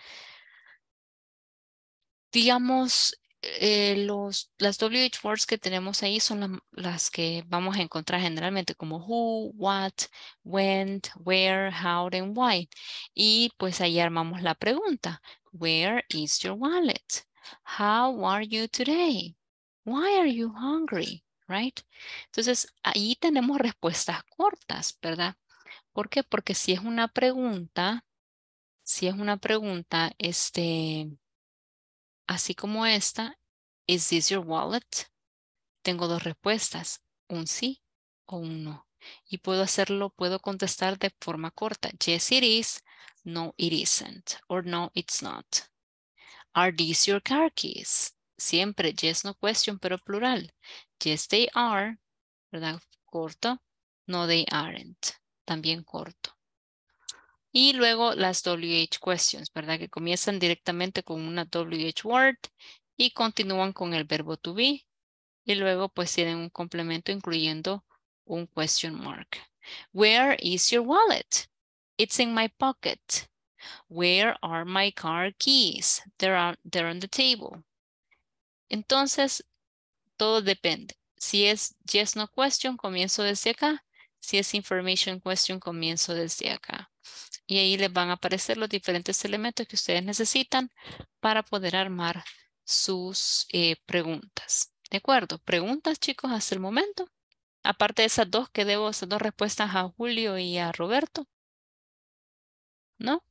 Digamos, eh, los, las W H words que tenemos ahí son la- las que vamos a encontrar generalmente como who, what, when, where, how, and why. Y pues ahí armamos la pregunta. Where is your wallet? How are you today? Why are you hungry? Right? Entonces, ahí tenemos respuestas cortas, ¿verdad? ¿Por qué? Porque si es una pregunta, si es una pregunta, este... Así como esta, ¿is this your wallet? Tengo dos respuestas, un sí o un no. Y puedo hacerlo, puedo contestar de forma corta. Yes, it is. No, it isn't. Or no, it's not. Are these your car keys? Siempre yes, no question, pero plural. Yes, they are. ¿Verdad? Corto. No, they aren't. También corto. Y luego las W H questions, ¿verdad? Que comienzan directamente con una W H word y continúan con el verbo to be. Y luego pues tienen un complemento incluyendo un question mark. Where is your wallet? It's in my pocket. Where are my car keys? They're on, they're on the table. Entonces, todo depende. Si es yes, no question, comienzo desde acá. Si es information question, comienzo desde acá. Y ahí les van a aparecer los diferentes elementos que ustedes necesitan para poder armar sus eh, preguntas. ¿De acuerdo? ¿Preguntas, chicos, hasta el momento? Aparte de esas dos que debo, esas dos respuestas a Julio y a Roberto. ¿No?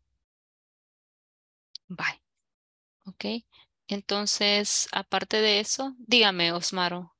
Bye. Ok. Entonces, aparte de eso, dígame, Osmaro.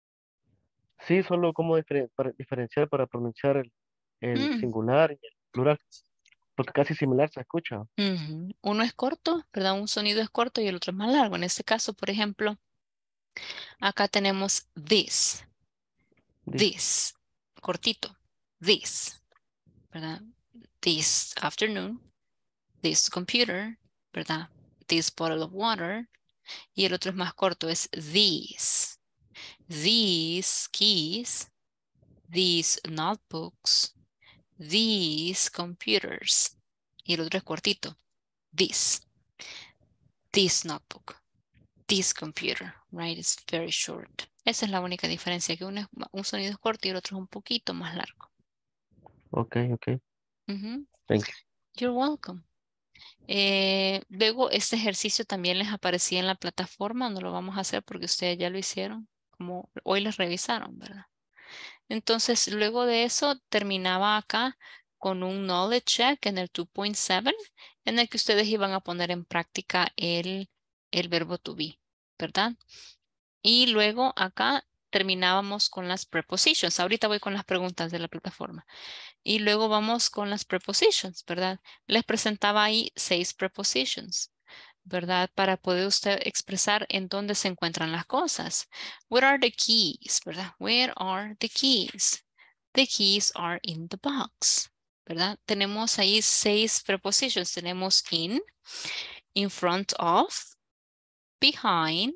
Sí, solo cómo diferen- para diferenciar para pronunciar el, el Mm, singular y el plural, porque casi similar se escucha. ujú. Uno es corto, ¿verdad? Un sonido es corto y el otro es más largo. En este caso, por ejemplo, acá tenemos this. This, This, cortito, this, ¿verdad? This afternoon, this computer, ¿verdad? This bottle of water. Y el otro es más corto, es these. These keys, these notebooks, these computers. Y el otro es cortito, this. This notebook, this computer, right? It's very short. Esa es la única diferencia, que uno es, un sonido es corto y el otro es un poquito más largo. ok, ok, Ujú. thank you. You're welcome. Eh, luego, este ejercicio también les aparecía en la plataforma. No lo vamos a hacer porque ustedes ya lo hicieron, como hoy les revisaron, ¿verdad? Entonces, luego de eso, terminaba acá con un knowledge check en el dos punto siete, en el que ustedes iban a poner en práctica el, el verbo to be, ¿verdad? Y luego acá terminábamos con las prepositions. Ahorita voy con las preguntas de la plataforma. Y luego vamos con las prepositions, ¿verdad? Les presentaba ahí seis prepositions, ¿verdad? Para poder usted expresar en dónde se encuentran las cosas. Where are the keys, ¿verdad? Where are the keys? The keys are in the box, ¿verdad? Tenemos ahí seis prepositions. Tenemos in, in front of, behind,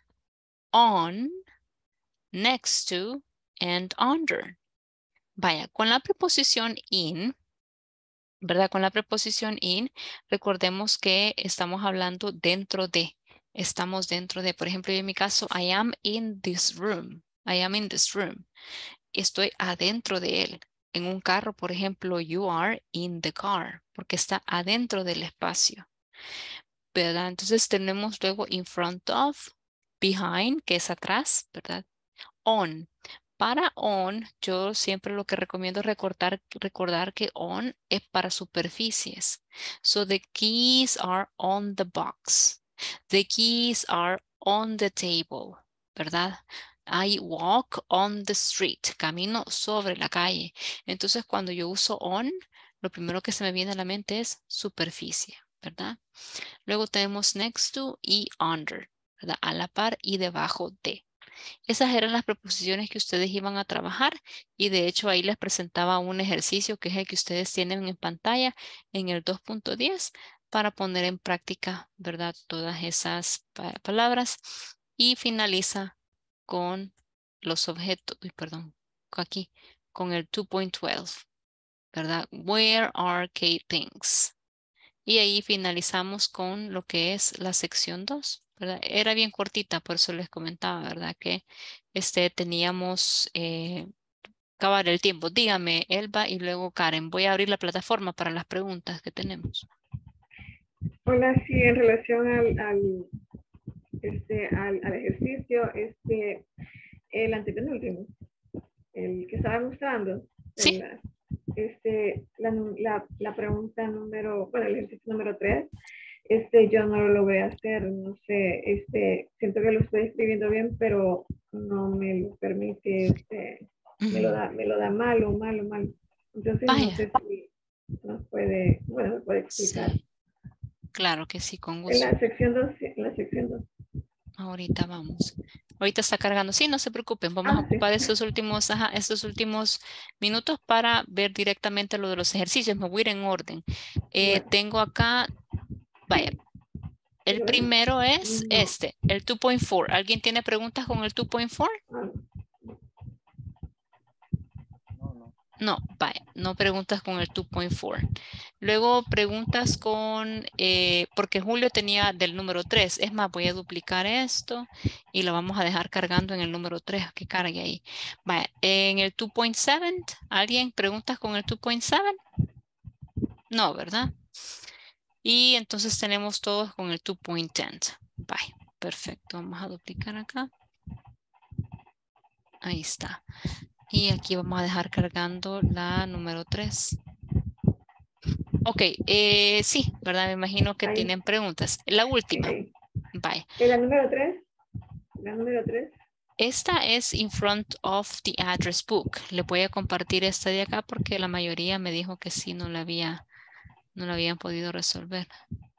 on, next to, and under. Vaya, con la preposición in, ¿verdad? Con la preposición in, recordemos que estamos hablando dentro de, estamos dentro de, por ejemplo, en mi caso, I am in this room, I am in this room, estoy adentro de él. En un carro, por ejemplo, you are in the car, porque está adentro del espacio, ¿verdad? Entonces tenemos luego in front of, behind, que es atrás, ¿verdad? On. para on, yo siempre lo que recomiendo es recordar, recordar que on es para superficies. So the keys are on the box. The keys are on the table, ¿verdad? I walk on the street. Camino sobre la calle. Entonces, cuando yo uso on, lo primero que se me viene a la mente es superficie, ¿verdad? Luego tenemos next to y under, ¿verdad? A la par y debajo de. Esas eran las preposiciones que ustedes iban a trabajar y de hecho ahí les presentaba un ejercicio que es el que ustedes tienen en pantalla en el dos punto diez para poner en práctica, ¿verdad? Todas esas pa palabras y finaliza con los objetos, uy, perdón, aquí, con el dos punto doce, ¿verdad? Where are key things? Y ahí finalizamos con lo que es la sección dos, ¿verdad? Era bien cortita, por eso les comentaba, ¿verdad? Que este, teníamos eh, acabar el tiempo. Dígame, Elba, y luego Karen. Voy a abrir la plataforma para las preguntas que tenemos. Hola, sí, en relación al, al, este, al, al ejercicio, este, el antepenúltimo, el que estaba mostrando, Sí. el, este, la, la, la pregunta número, bueno, el ejercicio número tres, este, yo no lo logré hacer, no sé, este, siento que lo estoy escribiendo bien, pero no me lo permite, este, me lo da, me lo da malo, malo, malo. Entonces, Vaya. no sé si nos puede, bueno, me puede explicar. Sí. Claro que sí, con En gusto. la sección dos, en la sección dos. Ahorita vamos. Ahorita está cargando. Sí, no se preocupen. Vamos Ah, a ocupar sí. estos últimos, ajá, estos últimos minutos para ver directamente lo de los ejercicios. Me voy a ir en orden. Eh, Bueno. Tengo acá, vaya. El primero es no. este, el dos punto cuatro. ¿Alguien tiene preguntas con el dos punto cuatro? Ah. No, vaya, no preguntas con el dos punto cuatro. Luego preguntas con, eh, porque Julio tenía del número tres. Es más, voy a duplicar esto y lo vamos a dejar cargando en el número tres, que cargue ahí. Vaya, en el dos punto siete, ¿alguien preguntas con el dos punto siete? No, ¿verdad? Y entonces tenemos todos con el dos punto diez. Vaya, perfecto. Vamos a duplicar acá. Ahí está. Y aquí vamos a dejar cargando la número tres. Ok, eh, sí, ¿verdad? Me imagino que Ahí. tienen preguntas. La última. Sí, Bye. ¿en la número tres? La número tres. Esta es in front of the address book. Le voy a compartir esta de acá porque la mayoría me dijo que sí, no la había, no la habían podido resolver.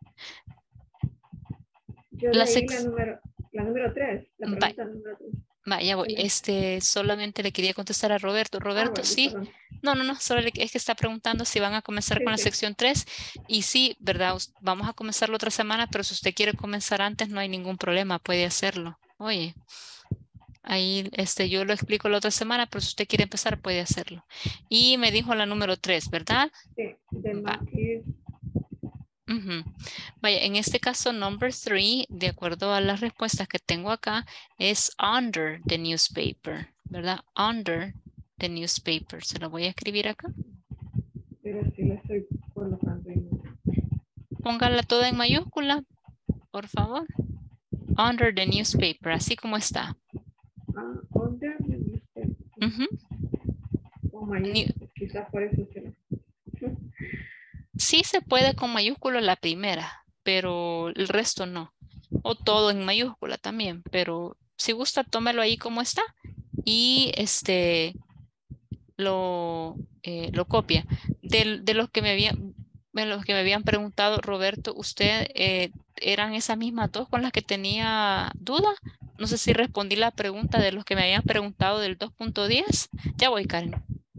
Yo La, leí la sex... número, la número tres, la pregunta Bye. número tres. Vaya, voy. Este, solamente le quería contestar a Roberto. Roberto, Ah, bueno, sí. perdón. No, no, no, solo le, es que está preguntando si van a comenzar Sí, con la sí. sección tres. Y sí, ¿verdad? Vamos a comenzar la otra semana, pero si usted quiere comenzar antes, no hay ningún problema, puede hacerlo. Oye, ahí este, yo lo explico la otra semana, pero si usted quiere empezar, puede hacerlo. Y me dijo la número tres, ¿verdad? Sí, de Va. Marquis. Uh-huh. Vaya, en este caso, number three, de acuerdo a las respuestas que tengo acá, es under the newspaper, ¿verdad? Under the newspaper. Se lo voy a escribir acá. Pero sí la estoy colocando en... Póngala toda en mayúscula, por favor. Under the newspaper, así como está. Ah, under the newspaper. Uh-huh. Con mayúsculas, quizás por eso se lo... Sí se puede con mayúscula la primera, pero el resto no. O todo en mayúscula también, pero si gusta, tómelo ahí como está y este lo, eh, lo copia. De, de los que me habían, de los que me habían preguntado, Roberto, ¿usted eh, eran esas mismas dos con las que tenía duda? No sé si respondí la pregunta de los que me habían preguntado del dos punto diez. Ya voy, Karen.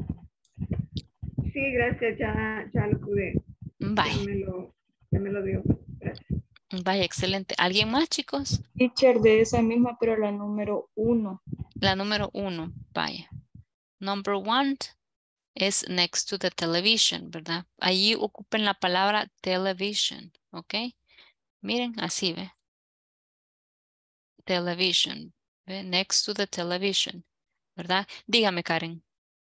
Sí, gracias, ya, ya lo pude. Bye. Ya me lo, ya me lo dio. Gracias. Vaya, excelente. ¿Alguien más, chicos? Teacher, de esa misma, pero la número uno. La número uno, vaya. Number one es next to the television, ¿verdad? Allí ocupen la palabra television, ¿ok? Miren, así ve. Television, ¿ve? Next to the television, ¿verdad? Dígame, Karen.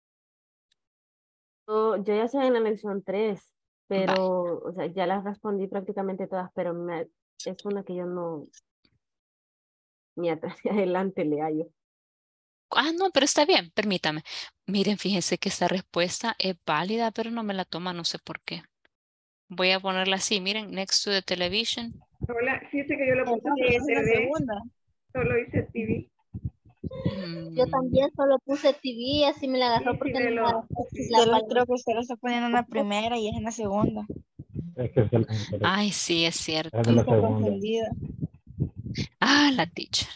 Yo, yo ya sé en la lección tres, Bye. pero, o sea, ya las respondí prácticamente todas, pero me, es una que yo no, ni atrás ni adelante le hallo. Ah, no, pero está bien, permítame. Miren, fíjense que esta respuesta es válida, pero no me la toma, no sé por qué. Voy a ponerla así, miren, next to the television. Hola, fíjese que yo lo puse Entonces, es solo la T V, segunda. solo hice T V. Yo Mm, también solo puse T V y así me la agarró Sí, sí, porque me no me lo, agarró sí. la Solo palabra. creo que usted lo está poniendo en la primera y es en la segunda. Ay, sí, es cierto. Y está confundida. Ah, la teacher.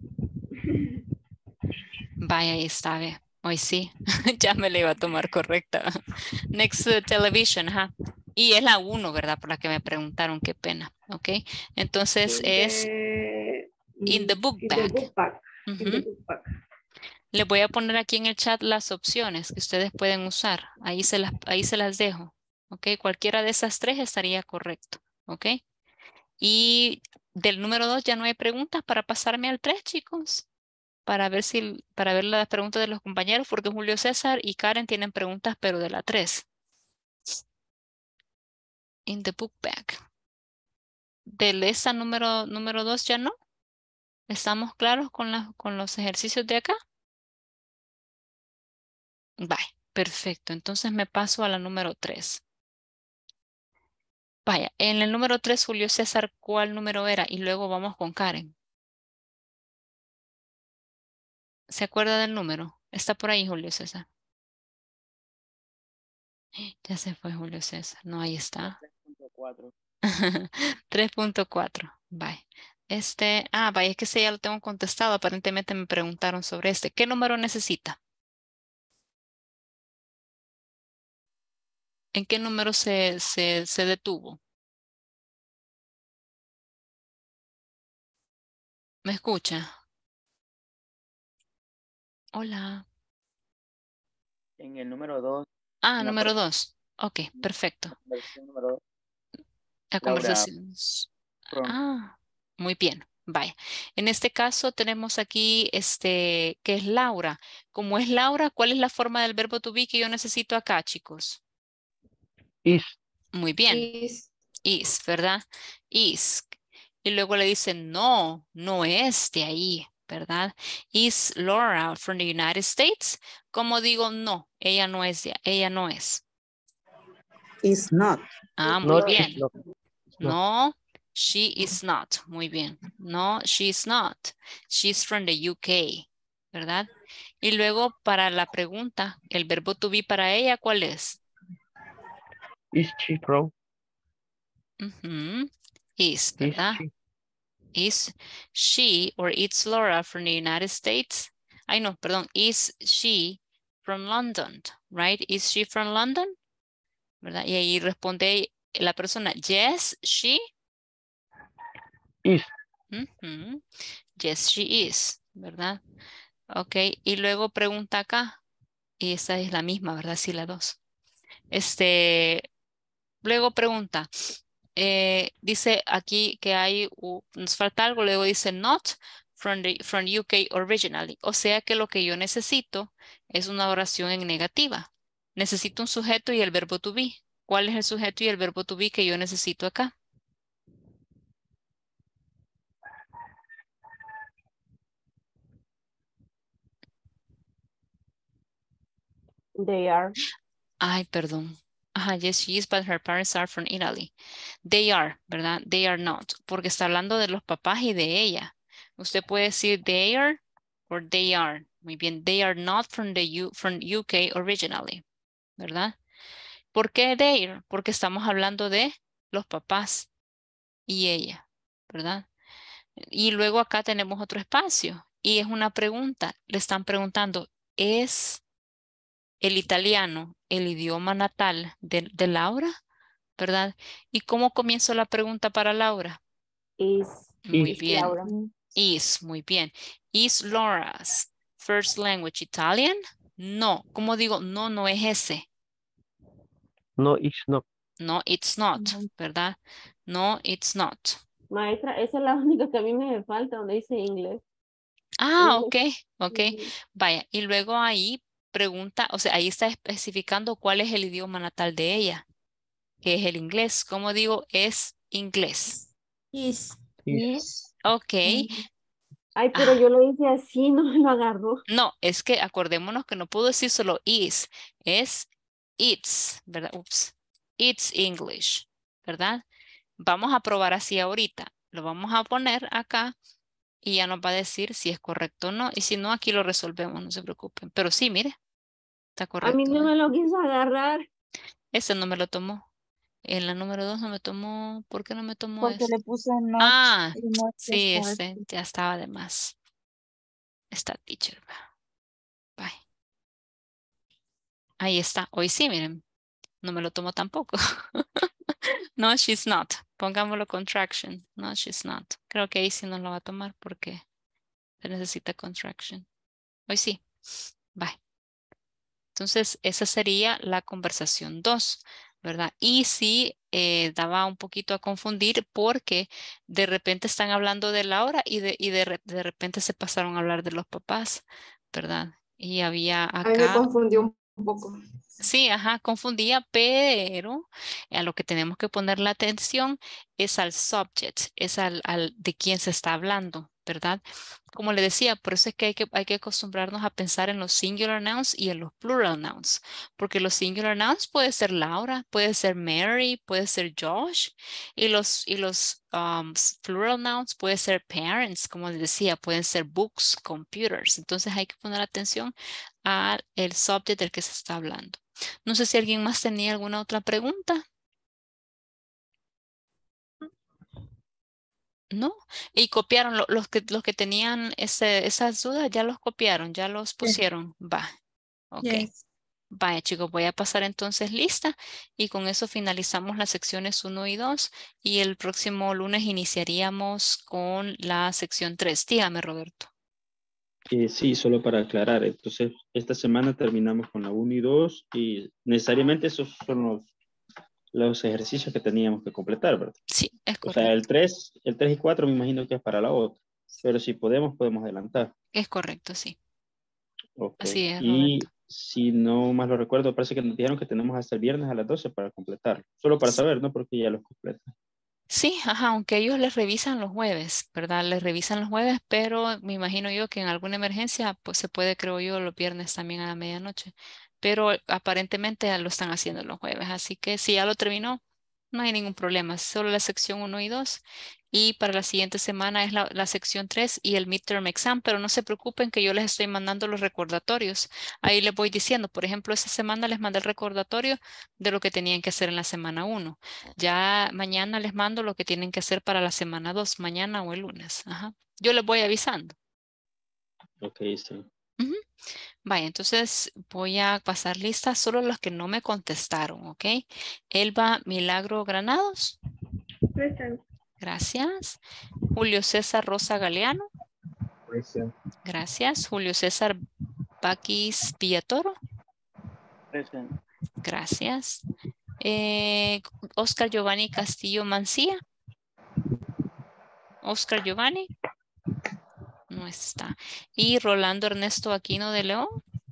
Vaya, ahí está, ve. Hoy sí, ya me la iba a tomar correcta. Next to the television, ajá. Y es la uno, ¿verdad? Por la que me preguntaron, qué pena. Ok, entonces In es the, in the book in the bag. book bag. In the Ujú. book bag. Les voy a poner aquí en el chat las opciones que ustedes pueden usar. Ahí se las, ahí se las dejo. Ok, cualquiera de esas tres estaría correcto. Ok, y del número dos ya no hay preguntas para pasarme al tres, chicos. Para ver si, para ver las preguntas de los compañeros, porque Julio César y Karen tienen preguntas, pero de la tres. In the book bag. De esa número, número dos ya no. ¿Estamos claros con, la, con los ejercicios de acá? Vaya, perfecto. Entonces me paso a la número tres. Vaya, en el número tres, Julio César, ¿cuál número era? Y luego vamos con Karen. ¿Se acuerda del número? Está por ahí, Julio César. Ya se fue Julio César. No, ahí está. tres punto cuatro. tres punto cuatro. Bye. Este, ah, vaya, es que ese ya lo tengo contestado. Aparentemente me preguntaron sobre este. ¿Qué número necesita? ¿En qué número se, se, se detuvo? ¿Me escucha? Hola. En el número dos, Ah, en la número parte dos. Ok, perfecto. de la versión número dos, La Laura conversación. from Ah, muy bien. Vaya. En este caso tenemos aquí este, que es Laura. Como es Laura, ¿cuál es la forma del verbo to be que yo necesito acá, chicos? Is. Muy bien. Is, Is, ¿verdad? Is. Y luego le dicen, no, no es de ahí, ¿verdad? Is Laura from the United States? ¿Cómo digo no? Ella no es de, ella no es. Is not. Ah, muy Not, she's bien. not. Not. No, she is not. Muy bien. No, she is not. She's from the U K, ¿verdad? Y luego para la pregunta, el verbo to be para ella, ¿cuál es? Is she from? Ujú. Is, Is ¿verdad? she? Is she or it's Laura from the United States? Ay, no, perdón. Is she from London, right? Is she from London? ¿Verdad? Y ahí responde la persona, yes, she. Is. Ujú. Yes, she is, ¿verdad? Ok, y luego pregunta acá, y esa es la misma, ¿verdad? Sí, la dos. Este, luego pregunta, eh, dice aquí que hay, u- nos falta algo, luego dice not from, the, from U K originally. O sea que lo que yo necesito es una oración en negativa. Necesito un sujeto y el verbo to be. ¿Cuál es el sujeto y el verbo to be que yo necesito acá? They are. Ay, perdón. Ajá, yes, she is, but her parents are from Italy. They are, ¿verdad? They are not, porque está hablando de los papás y de ella. Usted puede decir they are or they are. Muy bien, they are not from the U, from U K originally, ¿verdad? ¿Por qué they are? Porque estamos hablando de los papás y ella, ¿verdad? Y luego acá tenemos otro espacio y es una pregunta. Le están preguntando, ¿es el italiano el idioma natal de, de Laura? ¿Verdad? ¿Y cómo comienzo la pregunta para Laura? Is. Muy Is. bien. Laura. Is, muy bien. Is Laura's first language Italian? No. ¿Cómo digo? No, no es ese. No, it's not. No, it's not, ¿verdad? No, it's not. Maestra, esa es la única que a mí me falta donde dice inglés. Ah, ok, Inglés. ok. Ujú. Vaya, y luego ahí pregunta, o sea, ahí está especificando cuál es el idioma natal de ella, que es el inglés. ¿Cómo digo? Es inglés. Is. Is. Is. Ok, Mm, Ay, pero Ah. yo lo hice así, no me lo agarró. No, es que acordémonos que no puedo decir solo is, es it's, ¿verdad? Ups, it's English, ¿verdad? Vamos a probar así ahorita. Lo vamos a poner acá y ya nos va a decir si es correcto o no. Y si no, aquí lo resolvemos, no se preocupen. Pero sí, mire, está A mí correcto. no ¿eh? me lo quiso agarrar Ese no me lo tomó. En la número dos no me tomó. ¿Por qué no me tomó Porque este? le puse not. Ah, Y not ya sí, estaba ese escrito. ya estaba de más. Está teacher. Bye. Ahí está. Hoy sí, miren. No me lo tomó tampoco. No, she's not. Pongámoslo contraction. No, she's not. Creo que ahí sí no lo va a tomar porque se necesita contraction. Hoy sí. Bye. Entonces, esa sería la conversación dos, ¿verdad? Y sí eh, daba un poquito a confundir porque de repente están hablando de la hora y de, y de, re- de repente se pasaron a hablar de los papás, ¿verdad? Y había A mí me acá... confundió un poco. Sí, ajá, confundía, pero a lo que tenemos que poner la atención es al subject, es al, al de quién se está hablando, ¿verdad? Como le decía, por eso es que hay que, hay que acostumbrarnos a pensar en los singular nouns y en los plural nouns, porque los singular nouns puede ser Laura, puede ser Mary, puede ser Josh, y los, y los um, s- plural nouns puede ser parents, como les decía, pueden ser books, computers. Entonces hay que poner atención al el subject del que se está hablando. No sé si alguien más tenía alguna otra pregunta. ¿No? Y copiaron lo- los que los que tenían ese, esas dudas, ya los copiaron, ya los pusieron. Va. Ok. Yes. Vaya, chicos, voy a pasar entonces lista y con eso finalizamos las secciones uno y dos y el próximo lunes iniciaríamos con la sección tres. Dígame, Roberto. Eh, sí, solo para aclarar. Entonces, esta semana terminamos con la uno y dos y necesariamente esos son los, los ejercicios que teníamos que completar, ¿verdad? Sí, es O sea, el correcto. tres, el tres y cuatro me imagino que es para la otra. Pero si podemos, podemos adelantar. Es correcto, sí. Ok. Así es, Roberto. Y si no más lo recuerdo, parece que nos dijeron que tenemos hasta el viernes a las doce para completar. Solo para saber, ¿no? Porque ya los completan. Sí, ajá, aunque ellos les revisan los jueves, ¿verdad? Les revisan los jueves, pero me imagino yo que en alguna emergencia, pues se puede, creo yo, los viernes también a la medianoche. Pero aparentemente ya lo están haciendo los jueves, así que si ya lo terminó, no hay ningún problema, solo la sección uno y dos. Y para la siguiente semana es la, la sección tres y el midterm exam, pero no se preocupen que yo les estoy mandando los recordatorios. Ahí les voy diciendo, por ejemplo, esta semana les mandé el recordatorio de lo que tenían que hacer en la semana uno. Ya mañana les mando lo que tienen que hacer para la semana dos, mañana o el lunes. Ajá. Yo les voy avisando. Ok, sí. Ujú. Vaya, entonces voy a pasar lista solo los que no me contestaron, ¿ok? Elba Milagro Granados. Present. Gracias. Julio César Rosa Galeano. Present. Gracias. Julio César Paquis Villatoro. Present. Gracias. Eh, Oscar Giovanni Castillo Mancía. Oscar Giovanni. No está. Y Rolando Ernesto Aquino de León.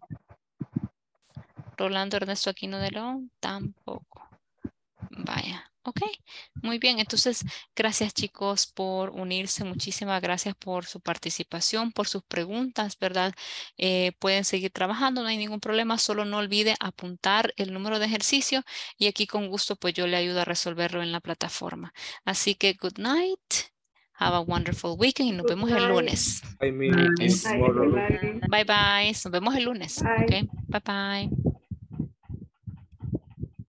Rolando Ernesto Aquino de León, tampoco. Vaya, ok, muy bien. Entonces, gracias chicos por unirse. Muchísimas gracias por su participación, por sus preguntas, ¿verdad? Eh, pueden seguir trabajando, no hay ningún problema. Solo no olvide apuntar el número de ejercicio y aquí con gusto pues yo le ayudo a resolverlo en la plataforma. Así que good night. Have a wonderful weekend y nos Good vemos el night. lunes. I mean, Es- Bye, everybody. Bye bye. Nos vemos el lunes. Bye. Ok, bye bye.